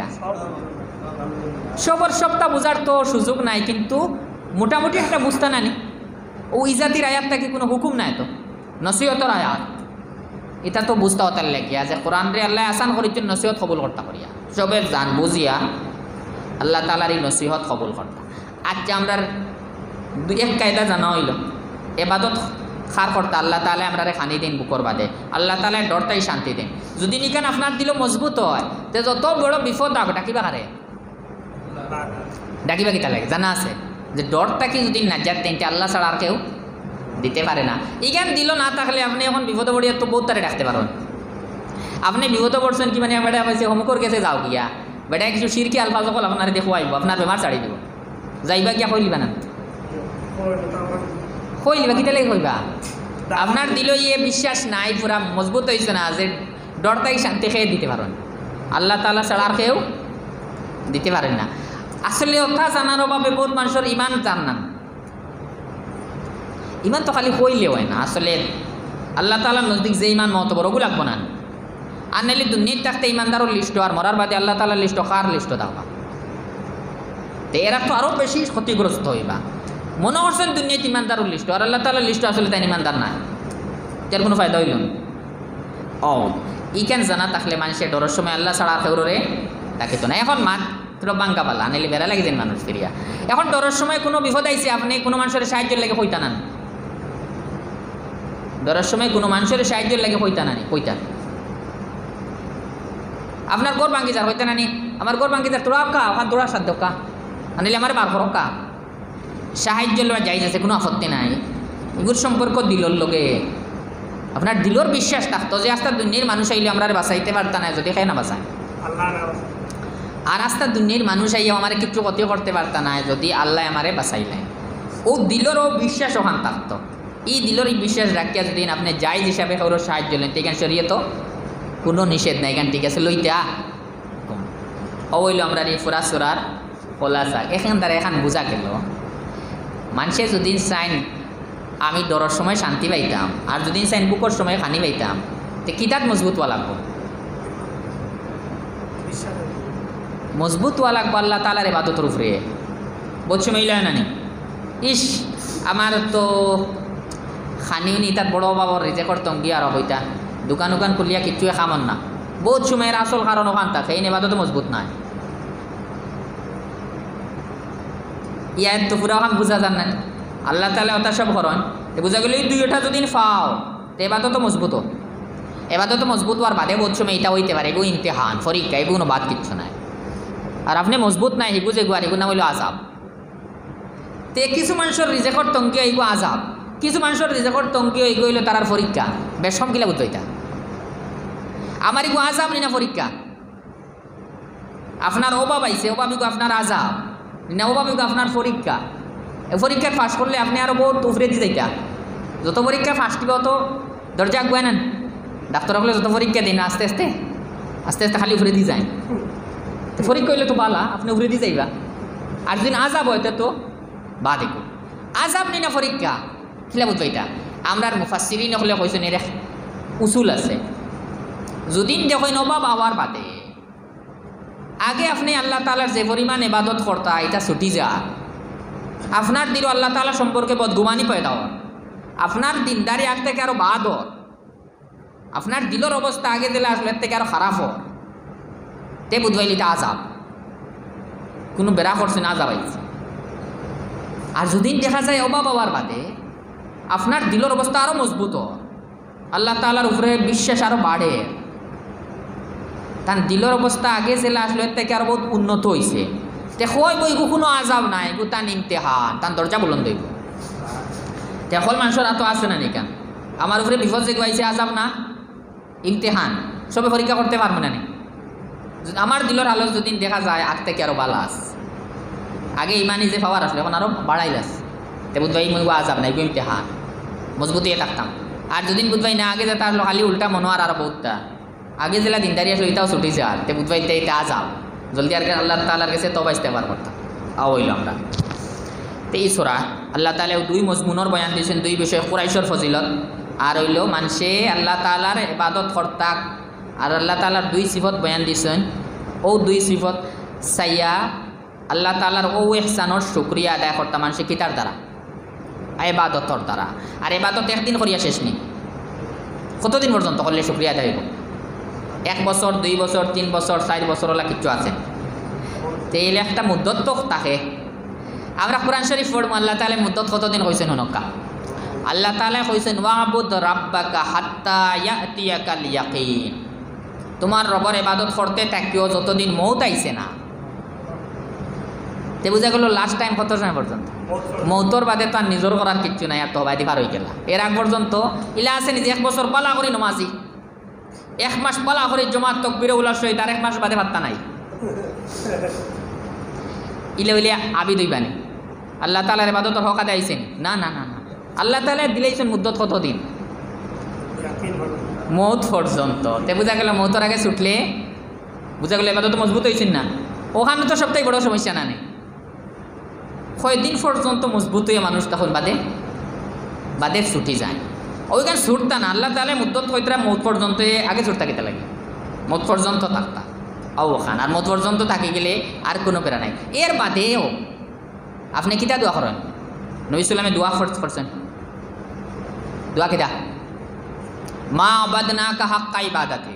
সবর সবটা বোঝার তো সুযোগ নাই, কিন্তু মোটামুটি একটা বুঝতে নানি। ও ইজাতির আয়াতটা কি কোনো হুকুম নাই তো নসিহতর আয়াত, এটা তো বুঝতে হতার লাগিয়া যে কোরআন রে আল্লাহ আসান করিতে নসিহত কবুল করতে করিয়া সবের জান বুঝিয়া আল্লাহ তাআলার এই নসিহত কবুল করতা। আজকে আমরা দুই এক কায়দা জানা হইল এবাদত খার করতা আল্লাহ তাআলা আমরা খানি দিন বুকর বাদে, আল্লাহ তাআলা ডরটাই শান্তি দেন। যদি নিকান আপনার দিল মজবুত হয় তে যত বড় বিপদ আগ ডাকিবা কারে ডাকিবা কিতা লাগে জানা আছে যে ডরটা কি যদি নাজাত দেন আল্লাহ ছাড়া আর কেউ দিতে পারে না। ইগান দিল না থাকলে আপনি এখন বিপদে পড়িয়া তো বহুত তারে ডাকতে পারেন। আপনি বিপদে পড়ছেন কি মানে বেটা পাইছে হোমকর গেছে যাও গিয়া বেটা কিছু শিরকি আলফা যখন আপনার দেখো আইব আপনার বেমার ছাড়ি দিব যাইবা গিয়া কইলিবা না কইলিবা কিতা লাগে কইবা আপনার দিল ইয়ে বিশ্বাস নাই পুরা মজবুত হয়েছে না যে ডরটাই শান্তি খেয়ে দিতে পারেন, আল্লাহ তাআলা ছাড়া আর কেউ দিতে পারেন না। আসলে ওটা জানার অভাবে বহুত মানুষের ইমান জানান। ইমান তো খালি কইলে হয় না, আসলে আল্লাহ তাআলার নজদিক যে ইমান মহতবর ওগুলো লাগবো না। আর নাইলে দুনিয়ার থাকতে ইমানদারের লিস্ট আর মরার বাদে আল্লাহ তাআলার লিস্ট কার লিস্ট দাওয়া, তো এরা তো আরও বেশি ক্ষতিগ্রস্ত হইবা। মনে করছেন দুনিয়াতে ইমানদারের লিস্ট আর আল্লাহ তাআলার লিস্ট আসলে তাই ইমানদার না, যার কোনো ফায়দা হইল না। ও ইকেন জানা থাকলে মানুষের ডরের সময় আল্লাহ ছাড়া আর কেউরে তাকে তো না। এখন মাত তোর বাঙ্কা পাল্লা আনিলে বেড়া লাগে দেন মানুষ ফিরিয়া। এখন ডরের সময় কোনো বিপদ আইছে, আপনি কোনো মানুষের সাহায্যের লাগে কইতা নান, ডরের সময় কোনো মানুষের সাহায্যের লাগে কইতা নানি কইতা আপনার গোর ভাঙ্গি যার হইতে নানি, আমার গোর ভাঙ্গি যার তোরা কা ওখান তোরা সাধ্য কা আনিলে আমার বার করো কা, সাহায্য লওয়া যাই যাচ্ছে, কোনো আপত্তি নাই। এগুলোর সম্পর্ক দিলর লগে আপনার দিলর বিশ্বাস থাকতো যে আস্তা দুনিয়ার মানুষ আইলে আমরা বাঁচাইতে পারতাম না যদি খাই না বাঁচায়, আর আস্তা দুনিয়ার মানুষ আইয়া আমার কিছু ক্ষতি করতে পারতাম না যদি আল্লাহ আমারে বাঁচাইলেন। ও দিলর ও বিশ্বাস ওখান থাকতো। এই দিলর এই বিশ্বাস রাখিয়া যদি আপনি যাই হিসাবে ওর সাহায্য লেন এখান সরিয়ে তো কোনো নিষেধ নাই, এখান ঠিক আছে লইতা অবৈল আমরা এই ফুরা সুরার খোলাসা এখান দ্বারা এখান বোঝা গেল মানুষে যদি চাইন আমি ডরের সময় শান্তি পাইতাম আর যদি চাইন বুকর সময় খানি পাইতাম, তো কিতাব মজবুত হওয়া লাগবো, মজবুত হওয়া লাগবো আল্লাহ তাআলার ইবাদতের উপরে। বুঝছো মিলা নানি? ইস আমার তো খানিও নি তার বড় বাবার রেজে করতাম গিয়ে আর হইতা দোকান উকান খুলিয়া কিচ্ছুই খামন না, বহুত সময়ের আসল কারণ ওখান থাকে এই ইবাদত মজবুত নাই। ইয়ার তো পুরা ওখান বুঝা যান না আল্লাহ তাআলা ওটা সব করেন, বুঝা গেলে দুইটা যদি পাও তো এবাদত মজবুত, এবাদত মজবুত হওয়ার বাদে বহুত সময় এটা হইতে পারে এগো ইমতিহান পরীক্ষা এগো কোনো বাদ কিচ্ছু নাই। আর আপনি মজবুত নাই এগু যে গুয়ার এগুলো না হইল আজাব। তে কিছু মানুষের রিজেকর টঙ্কি এগো আজাব, কিছু মানুষের রিজেকর টঙ্কি এগো হইল তার পরীক্ষা, বেশ সব গিলা বুঝতো এটা আমার এগো আজাব নি না পরীক্ষা। আপনার অভাব আইছে অভাব এগো আপনার আজাব না, অভাব এগো আপনার পরীক্ষা। এই পরীক্ষা ফাঁস করলে আপনি আরও বহুত উফরে দিয়ে যাইতা, যত পরীক্ষা ফাঁস দিব অত দরজা আগুয়াই নেন। ডাক্তার হলে যত পরীক্ষা দিন আস্তে আস্তে আস্তে আস্তে খালি উফরে দিয়ে যায়, পরীক্ষা হইলে তো বালা আপনি উফরে দিয়ে যাইবা। আর যদি আজাব হইতে তো বা দেখো আজাব নি না পরীক্ষা খিলা বুঝবো এটা। আমরা মুফাসসিরিন হলে কইছেন এর উসুল আছে, যদি দেখেন অভাব হওয়ার বাদে আগে আপনি আল্লাহ তাআলার যে পরিমাণ ইবাদত করতা এটা ছুটি যা, আপনার দিল আল্লাহ তাআলা সম্পর্কে বদগুমানি পয়দা হওয়ার, আপনার দিনদারি আগ থেকে আরো বাদ হওয়ার, আপনার দিলের অবস্থা আগে দিলে আসলে থেকে আরো খারাপ হওয়ার, তে বুঝবাইলি এটা আজাব, কোনো বেড়া করছে না আজাব আইছে। আর যদি দেখা যায় অভাব হওয়ার বাদে আপনার দিলের অবস্থা আরো মজবুত হয়, আল্লাহ তাআলার উপরে বিশ্বাস আরো বাড়ে, তার দিলের অবস্থা আগে জেলা আসলে থেকে আরো বহুত উন্নত হয়েছে, তে হয় বই কোনো আজাব নাই গো তার ইমতিহান তার দরজা বলন দইব। দেখল মানুষের এত আছে না নিকান আমার উপরে বিপদ যে গাইছে আজাব না ইমতিহান, সবে পরীক্ষা করতে পারবো না। আমার দিলের আলো যদি দেখা যায় আগ থেকে আরো ভালো আস, আগে ইমানি যে পাওয়ার আসলে এখন আরো বাড়াইলাস, তে বুধবাই মই আজাব নাই গো ইমতিহান মজবুতি থাকতাম। আর যদি বুধবাই না আগে যেতে আসলো খালি উল্টা মনো আর আরো বহুতটা আগে জেলা দিনদারি আসলো এটাও ছুটি যায়, তে বুধবাই এটা আজাব জলদি আর আল্লাহ তাআলার কাছে তওবা ইস্তেগফার করতাম আও হইল আমরা। তো এই সূরা আল্লাহ তাআলা দুই মজমুনের বয়ান দিয়েছেন, দুই বিষয় কুরাইশের ফজিলত আর হইল মানুষে আল্লাহ তাআলার ইবাদত করতাক, আর আল্লাহ তাআলার দুই সিফত বয়ান দিয়েছেন। ও দুই সিফত সাইয়া আল্লাহ তাআলার ও ইহসানের শুকরিয়া আদায় করতাম মানুষে কিতার দ্বারা ইবাদতর দ্বারা। আর ইবাদত একদিন করিয়া শেষ নেই, কতদিন পর্যন্ত করলে শুকরিয়া আদায় হইব? এক বছর দুই বছর তিন বছর চার বছর ওলা কিছু আছে, তো এই একটা মুদ্দত তো থাকে। আমরা কোরআন শরীফ পড়ব আল্লাহ তাআলা মুদ্দত কতদিন কইছেন হনকা? আল্লাহ তাআলা কইছেন ওয়াবুদ রাব্বাকা হাত্তা ইয়াতিয়াকাল ইয়াকিন, তোমার রবের ইবাদত করতে থাকিও যতদিন মউত আইছে না। তে বুঝা গেল লাস্ট টাইম কত সময় পর্যন্ত? মৌতর বাদে তো আর নিজের করার কিচ্ছু নাই, আর তবাইদি পার হয়ে গেলা। এর আগ পর্যন্ত ইলা আছে নিজে এক বছর পালা করি নমাজি, এক মাস পালা করে জমাত তকবিরে উলার সহিত আর এক মাস বাদে ভাত্তা নাই, ইলে উলে আবিদ হইবানি আল্লাহ তাআলার ইবাদতের হক আদায় আইছেন না না না না। আল্লাহ তাআলা দিলেইছেন মুদ্দত কতদিন? মৌত পর্যন্ত। তে বুঝা গেল মৌতর আগে ছুটলে বুঝা গেল ইবাদত মজবুত হয়েছেন না, ওখানে তো সবটাই বড় সমস্যা না নেই। কয়দিন পর্যন্ত মজবুত হয়ে মানুষ তখন বাদে বাদে ছুটি যায় ওইখানে ছুটতা না আল্লাহ তাহলে মুদ্দত হইতরা মত পর্যন্ত আগে ছুট থাকিতে লাগে মত পর্যন্ত থাকতা আও খান আর মত পর্যন্ত থাকি গেলে আর কোনো পেরা নাই এর বাদেও আপনি কিতা দোয়া করেন নবী সাল্লামে দোয়া করছেন দোয়া কিতা মা আবাদনা কা হাক্কা ইবাদাতে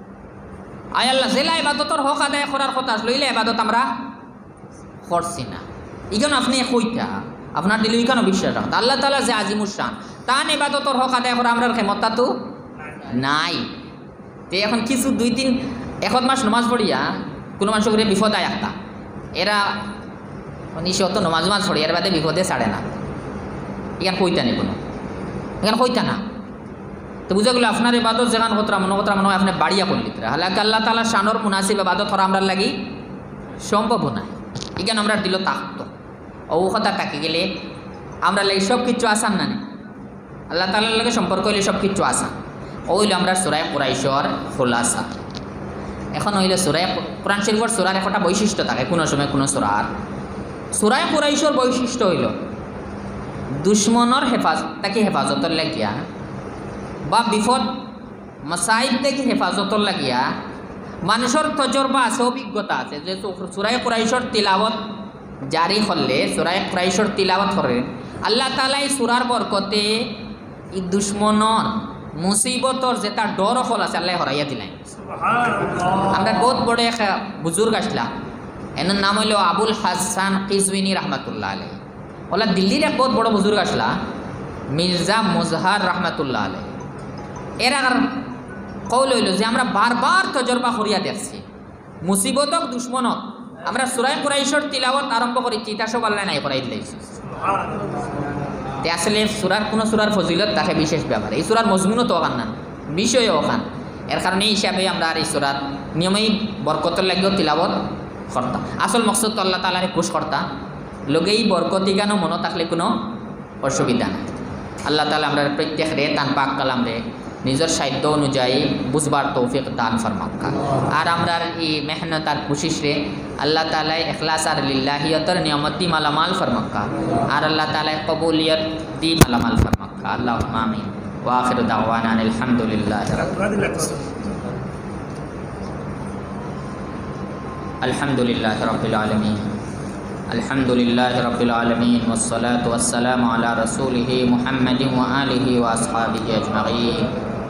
আয় আল্লাহ জেলা ইবাদতর হক আদায় করার কথা লইলে ইবাদত আমরা করছি না ইখানে আপনি কইতা আপনার দিলে ইখানে বিশ্বাস রাখত আল্লাহ তাআলা যে আজিমুর শান তান ইবাদতর হক আদায় করা আমরা ক্ষমতা তো নাই তে এখন কিছু দুই তিন এক মাস নমাজ পড়িয়া কোনো মানুষ করে বিপদ আয় একটা এরা নিশ্চয় অত নমাজ মাজ পড়ি এর বাদে বিপদে ছাড়ে না এখানে কইতা নেই কোনো এখানে কইতা না তো বুঝা গেল আপনার ইবাদত যেখান কতরা মনে কতরা মনে হয় আপনি বাড়িয়া করলি হালাকে আল্লাহ তাআলা শানর মুনাসিব ইবাদত করা আমরা লাগি সম্ভব না এখানে আমরা দিল তাকতো ও কথা তাকে গেলে আমরা লাগি সব কিছু আসান না আল্লাহ তাআলার লাগে সম্পর্ক হইলে সব কিছু আসান ওইল আমরা সূরা কুরাইশর খোলাসা এখন হইল সূরা কোরআন শরীফের সূরার একটা বৈশিষ্ট্য থাকে কোনো সময় কোনো সূরার সূরা কুরাইশর বৈশিষ্ট্য হইল দুশ্মনের হেফাজত তাকে হেফাজতর লাগিয়া বা বিপদ মাসাইব থেকে হেফাজতর লাগিয়া মানুষের তজরবা আছে অভিজ্ঞতা আছে যে সূরা কুরাইশর তিলাওয়াত জারি করলে সূরা কুরাইশর তিলাওয়াত করেন আল্লাহ তাআলা এই সূরার বরকতে এই দুশ্মনের মুসিবতর যেটা ডর হল আছে আল্লাহ হরাইয়া দিলেন আমরা বহুত বড় এক বুজুর্গ আসলাম এনার নাম হইল আবুল হাসান কিজবিনী রহমাতুল্লাহ আলাই ওলা দিল্লির এক বহুত বড় বুজুর্গ আসলা মির্জা মুজহার রহমাতুল্লাহ আলাই এরা কৌল হইল যে আমরা বারবার তজরবা করিয়া দেখছি মুসিবতক দুশ্মনক আমরা সূরা কুরাইশর তিলাওয়াত আরম্ভ করি চিতা সব আল্লাহ নাই করাই দিলাইছি তে আসলে সূরার কোন সূরার ফজিলত থাকে বিশেষ ব্যাপার এই সূরার মজমুনও তো ওখান না বিষয়ও ওখান এর কারণে হিসাবে আমরা আর এই সূরার নিয়মেই বরকতের লাগেও তিলাওয়াত করতাম আসল মকসদ তো আল্লাহ তাআলারে খুশ করতাম লগেই বরকতি গানও মনে থাকলে কোনো অসুবিধা নাই আল্লাহ তাআলা আমরা প্রত্যেক রে তান পাক কালাম রে নিজের সাহিত্য অনুযায়ী বুঝবার তৌফিক দান ফরমাক্কা আর আমরা এই মেহনত আর কোশিশ রে আল্লাহ তাআলা ইখলাস আর লিল্লাহিয়তর নিয়ামত দি মালামাল ফরমাক্কা আর আল্লাহ তাআলা কবুলিয়ত দি মালামাল ফরমাক্কা আল্লাহুম্মা আমিন ওয়া আখিরু দাওয়ানা আলহামদুলিল্লাহি রাব্বিল আলহামদুলিল্লাহি রাব্বিল আলামিন আলহামদুলিল্লাহি রাব্বিল আলামিন ওয়াসসালাতু ওয়াসসালামু আলা রাসূলিহি মুহাম্মাদিন ওয়া আলিহি ওয়া আসহাবিহি আজমাইন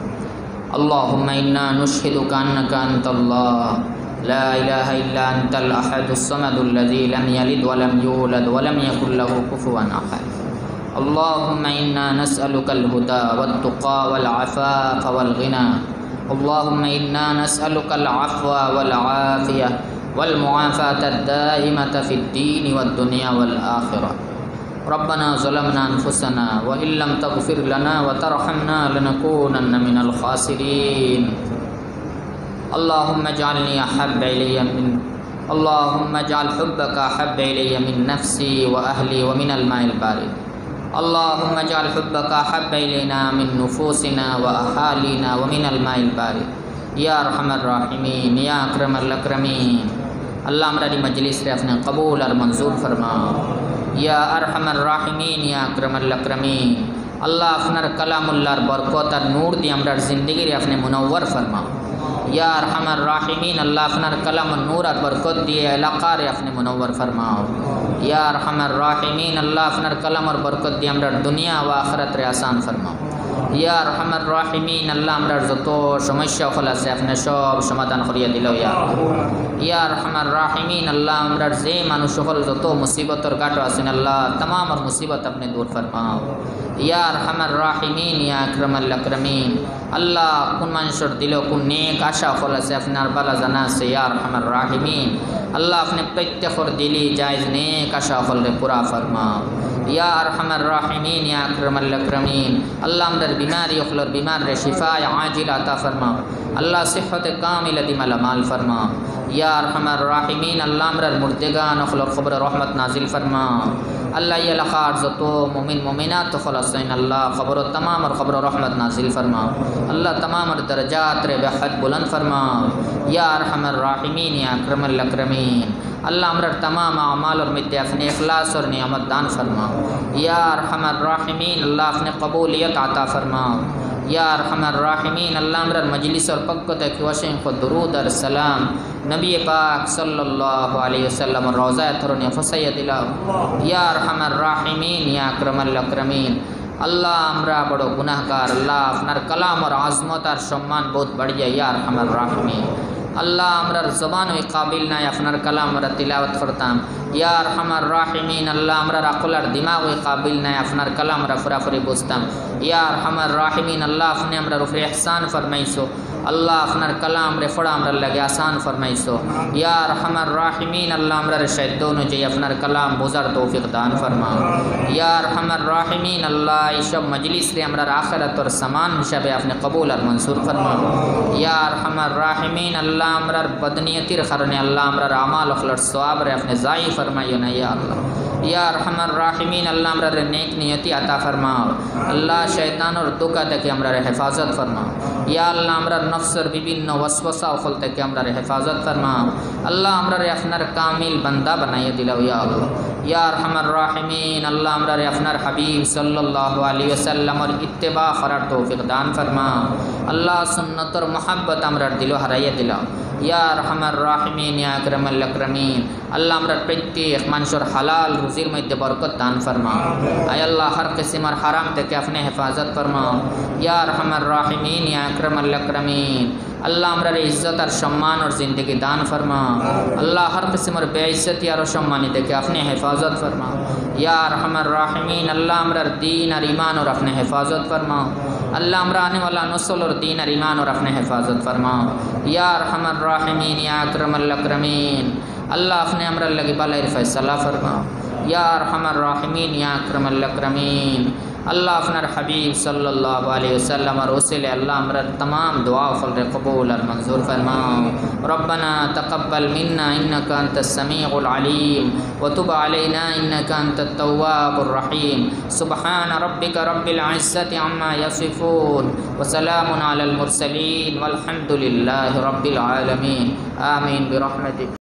اللهم إنا نشهدك أنك أنت الله لا إله إلا أنت الأحد الصمد الذي لم يلد ولم يولد ولم يكن له كفوا أحد اللهم إنا نسألك الهدى والتقى والعفاف والغنى اللهم إنا نسألك العفو والعافية والمعافاة الدائمة في الدين والدنيا والآخرة ربنا ظلمنا أنفسنا وإن لم تغفر لنا وترحمنا لنكونن من الخاسرين اللهم اجعلني أحب إلي من اللهم اجعل حبك أحب إلي من نفسي وأهلي ومن الماء البارد اللهم اجعل حبك أحب إلينا من نفوسنا وأهالينا ومن الماء البارد يا أرحم الراحمين يا أكرم الأكرمين الله أمرني مجلس رفنا قبول المنظور فرما या अरहमर राहिमीन या अकरमल अकरमीन अल्लाह अपनार कलामुल्लाहर बरकत और नूर दी हमरार ज़िंदगी रे अपने मुनव्वर फरमा या अरहमर राहिमीन अल्लाह अपनार कलाम और नूर और बरकत दिए इलाका रे अपने मुनव्वर फरमाओ या अरहमर राहिमीन अल्लाह अपनार कलाम और बरकत दिए हमरार दुनिया व आखिरत रे आसान फरमाओ या अरहमर राहिमीन अल्लाह हमरार যত সমস্যা হল আছে আপনি সব সমাধান করিয়া দিল ইয়া ইয়া আরহামার রাহিমিন আল্লাহ আমরার যে মানুষ সকল যত মুসিবতর কাটো আছেন আল্লাহ तमाम আর মুসিবত আপনি দূর ফরমাও ইয়া আরহামার রাহিমিন ইয়া আকরামাল আকরামিন আল্লাহ কোন মানুষের দিল কোন নেক আশা হল আছে আপনার বালা জানা আছে ইয়া আরহামার রাহিমিন আল্লাহ আপনি প্রত্যেকের দিলি জায়েজ নেক আশা হলরে পুরা ফরমাও ইয়া আরহামার রাহিমিন ইয়া আকরামাল আকরামিন আল্লাহ আমরার बीमारी अखलर बीमार रे शिफा आजिल अता फरमा अल्लाह सेहत कामिल दी माल फरमा या अरहमर राहिमीन अल्लाह अमरर मुर्दगान अखलर खबर रहमत नाजिल फरमा अल्लाह ये लखार जतो मोमिन मोमिनात खलसैन अल्लाह खबर तमाम और खबर रहमत नाजिल फरमा अल्लाह तमाम और दर्जात रे बेहद बुलंद फरमा या अरहमर राहिमीन या अकरमल अकरमीन अल्लाह हमर तमाम अमाल और मध्य अपने इखलास और नियामत दान फरमाओ। या अरहमर राहिमीन अल्लाह अपने कबूलियत आता फरमाओ। या अरहमर राहिमीन अल्लाह हमर मजलिस और पक्कत की वशें को दुरूद और सलाम नबी पाक सल्लल्लाहु अलैहि वसल्लम रोज़ा थरने फसैया दिलाओ। या अरहमर राहिमीन या अकरमल अकरमीन अल्लाह हमरा बड़ो गुनाहगार अल्लाह अपनार कलाम और आज़मत और सम्मान बहुत बढ़िया। या अरहमर राहिमीन अल्लाह हमरा ज़बान व काबिल ना अपनार कलाम और तिलावत करताम। या अरहमर राहिमीन अल्लाह हमरा अक़ल और दिमाग व काबिल ना अपनार कलाम और फराफरी बुस्ताम। या अरहमर राहिमीन अल्लाह अपने हमरा रुफ़ एहसान फरमाइसो अल्लाह अपनार कलाम रे फड़ा हमरा लगे आसान फरमाइसो। या अरहमर राहिमीन अल्लाह हमरा रे शायद दोनों जे अपनार कलाम बुज़र तौफीक दान फरमाओ। या अरहमर राहिमीन अल्लाह इशब मजलिस रे हमरा आखिरत और समान शब अपने कबूल और मंसूर फरमाओ। या अरहमर राहिमीन अल्लाह हमरा बदनियतिर खरने अल्लाह हमरा अमाल अखलर सवाब रे अपने ज़ाई फरमाइयो ना। या अल्लाह या अरहमर राहिमीन अल्लाह हमरा रे नेक नियति अता फरमाओ। अल्लाह शैतान और दुका तक हमरा रे हिफाजत फरमाओ। या अल्लाह हमरा नफ्स और विभिन्न वसवसा और खलते के हमरा रे हिफाजत फरमाओ। अल्लाह हमरा रे अपनार कामिल बंदा बनाइए दिलाओ। या अल्लाह या अरहमर राहिमीन अल्लाह हमरा रे अपनार हबीब सल्लल्लाहु अलैहि वसल्लम और इत्तिबा करार तौफीक दान फरमाओ। अल्लाह सुन्नत और मोहब्बत हमरा दिलो हराइए दिलाओ। या अरहमर राहिमीन या अकरमल अकरमीन अल्लाह हमरा प्रत्येक मंशुर हलाल रुज़िर में बरकत दान फरमाओ। आय अल्लाह हर किस्म और हराम तक अपने हिफाजत फरमाओ। या अरहमर राहिमीन या अकरमल अकरमीन अल्लाह हमरा रे इज़्ज़त और सम्मान और ज़िंदगी दान फरमाओ। अल्लाह हर किस्म और बेइज्जती और सम्मानी तक अपने हिफाजत फरमाओ। या अरहमर राहिमीन अल्लाह हमरा दीन और ईमान और अपने हिफाजत फरमाओ। अल्लाह हमरा आने वाला नस्ल और दीन और ईमान और अपने हिफाजत फरमाओ। या अरहमर राहिमीन या अकरमल अकरमीन अल्लाह अपने हमरा लगे भलाई फैसला फरमाओ। या अरहमर राहिमीन या अकरमल अकरमीन अल्लाह अपनार हबीब सल्लल्लाहु अलैहि वसल्लम और वसीले अल्लाह हमरा तमाम दुआ फल कबूल और मंजूर फरमाओ। रब्बना तक़ब्बल मिन्ना इन्नका अंतस समीउल अलीम व तुब अलैना इन्नका अंतत तव्वाबुर रहीम। सुब्हान रब्बिका रब्बिल इज़्ज़ति अम्मा यसिफून व सलामुन अलल मुरसलीन वल्हम्दुलिल्लाहि रब्बिल आलमीन। आमीन बिरहमतिक।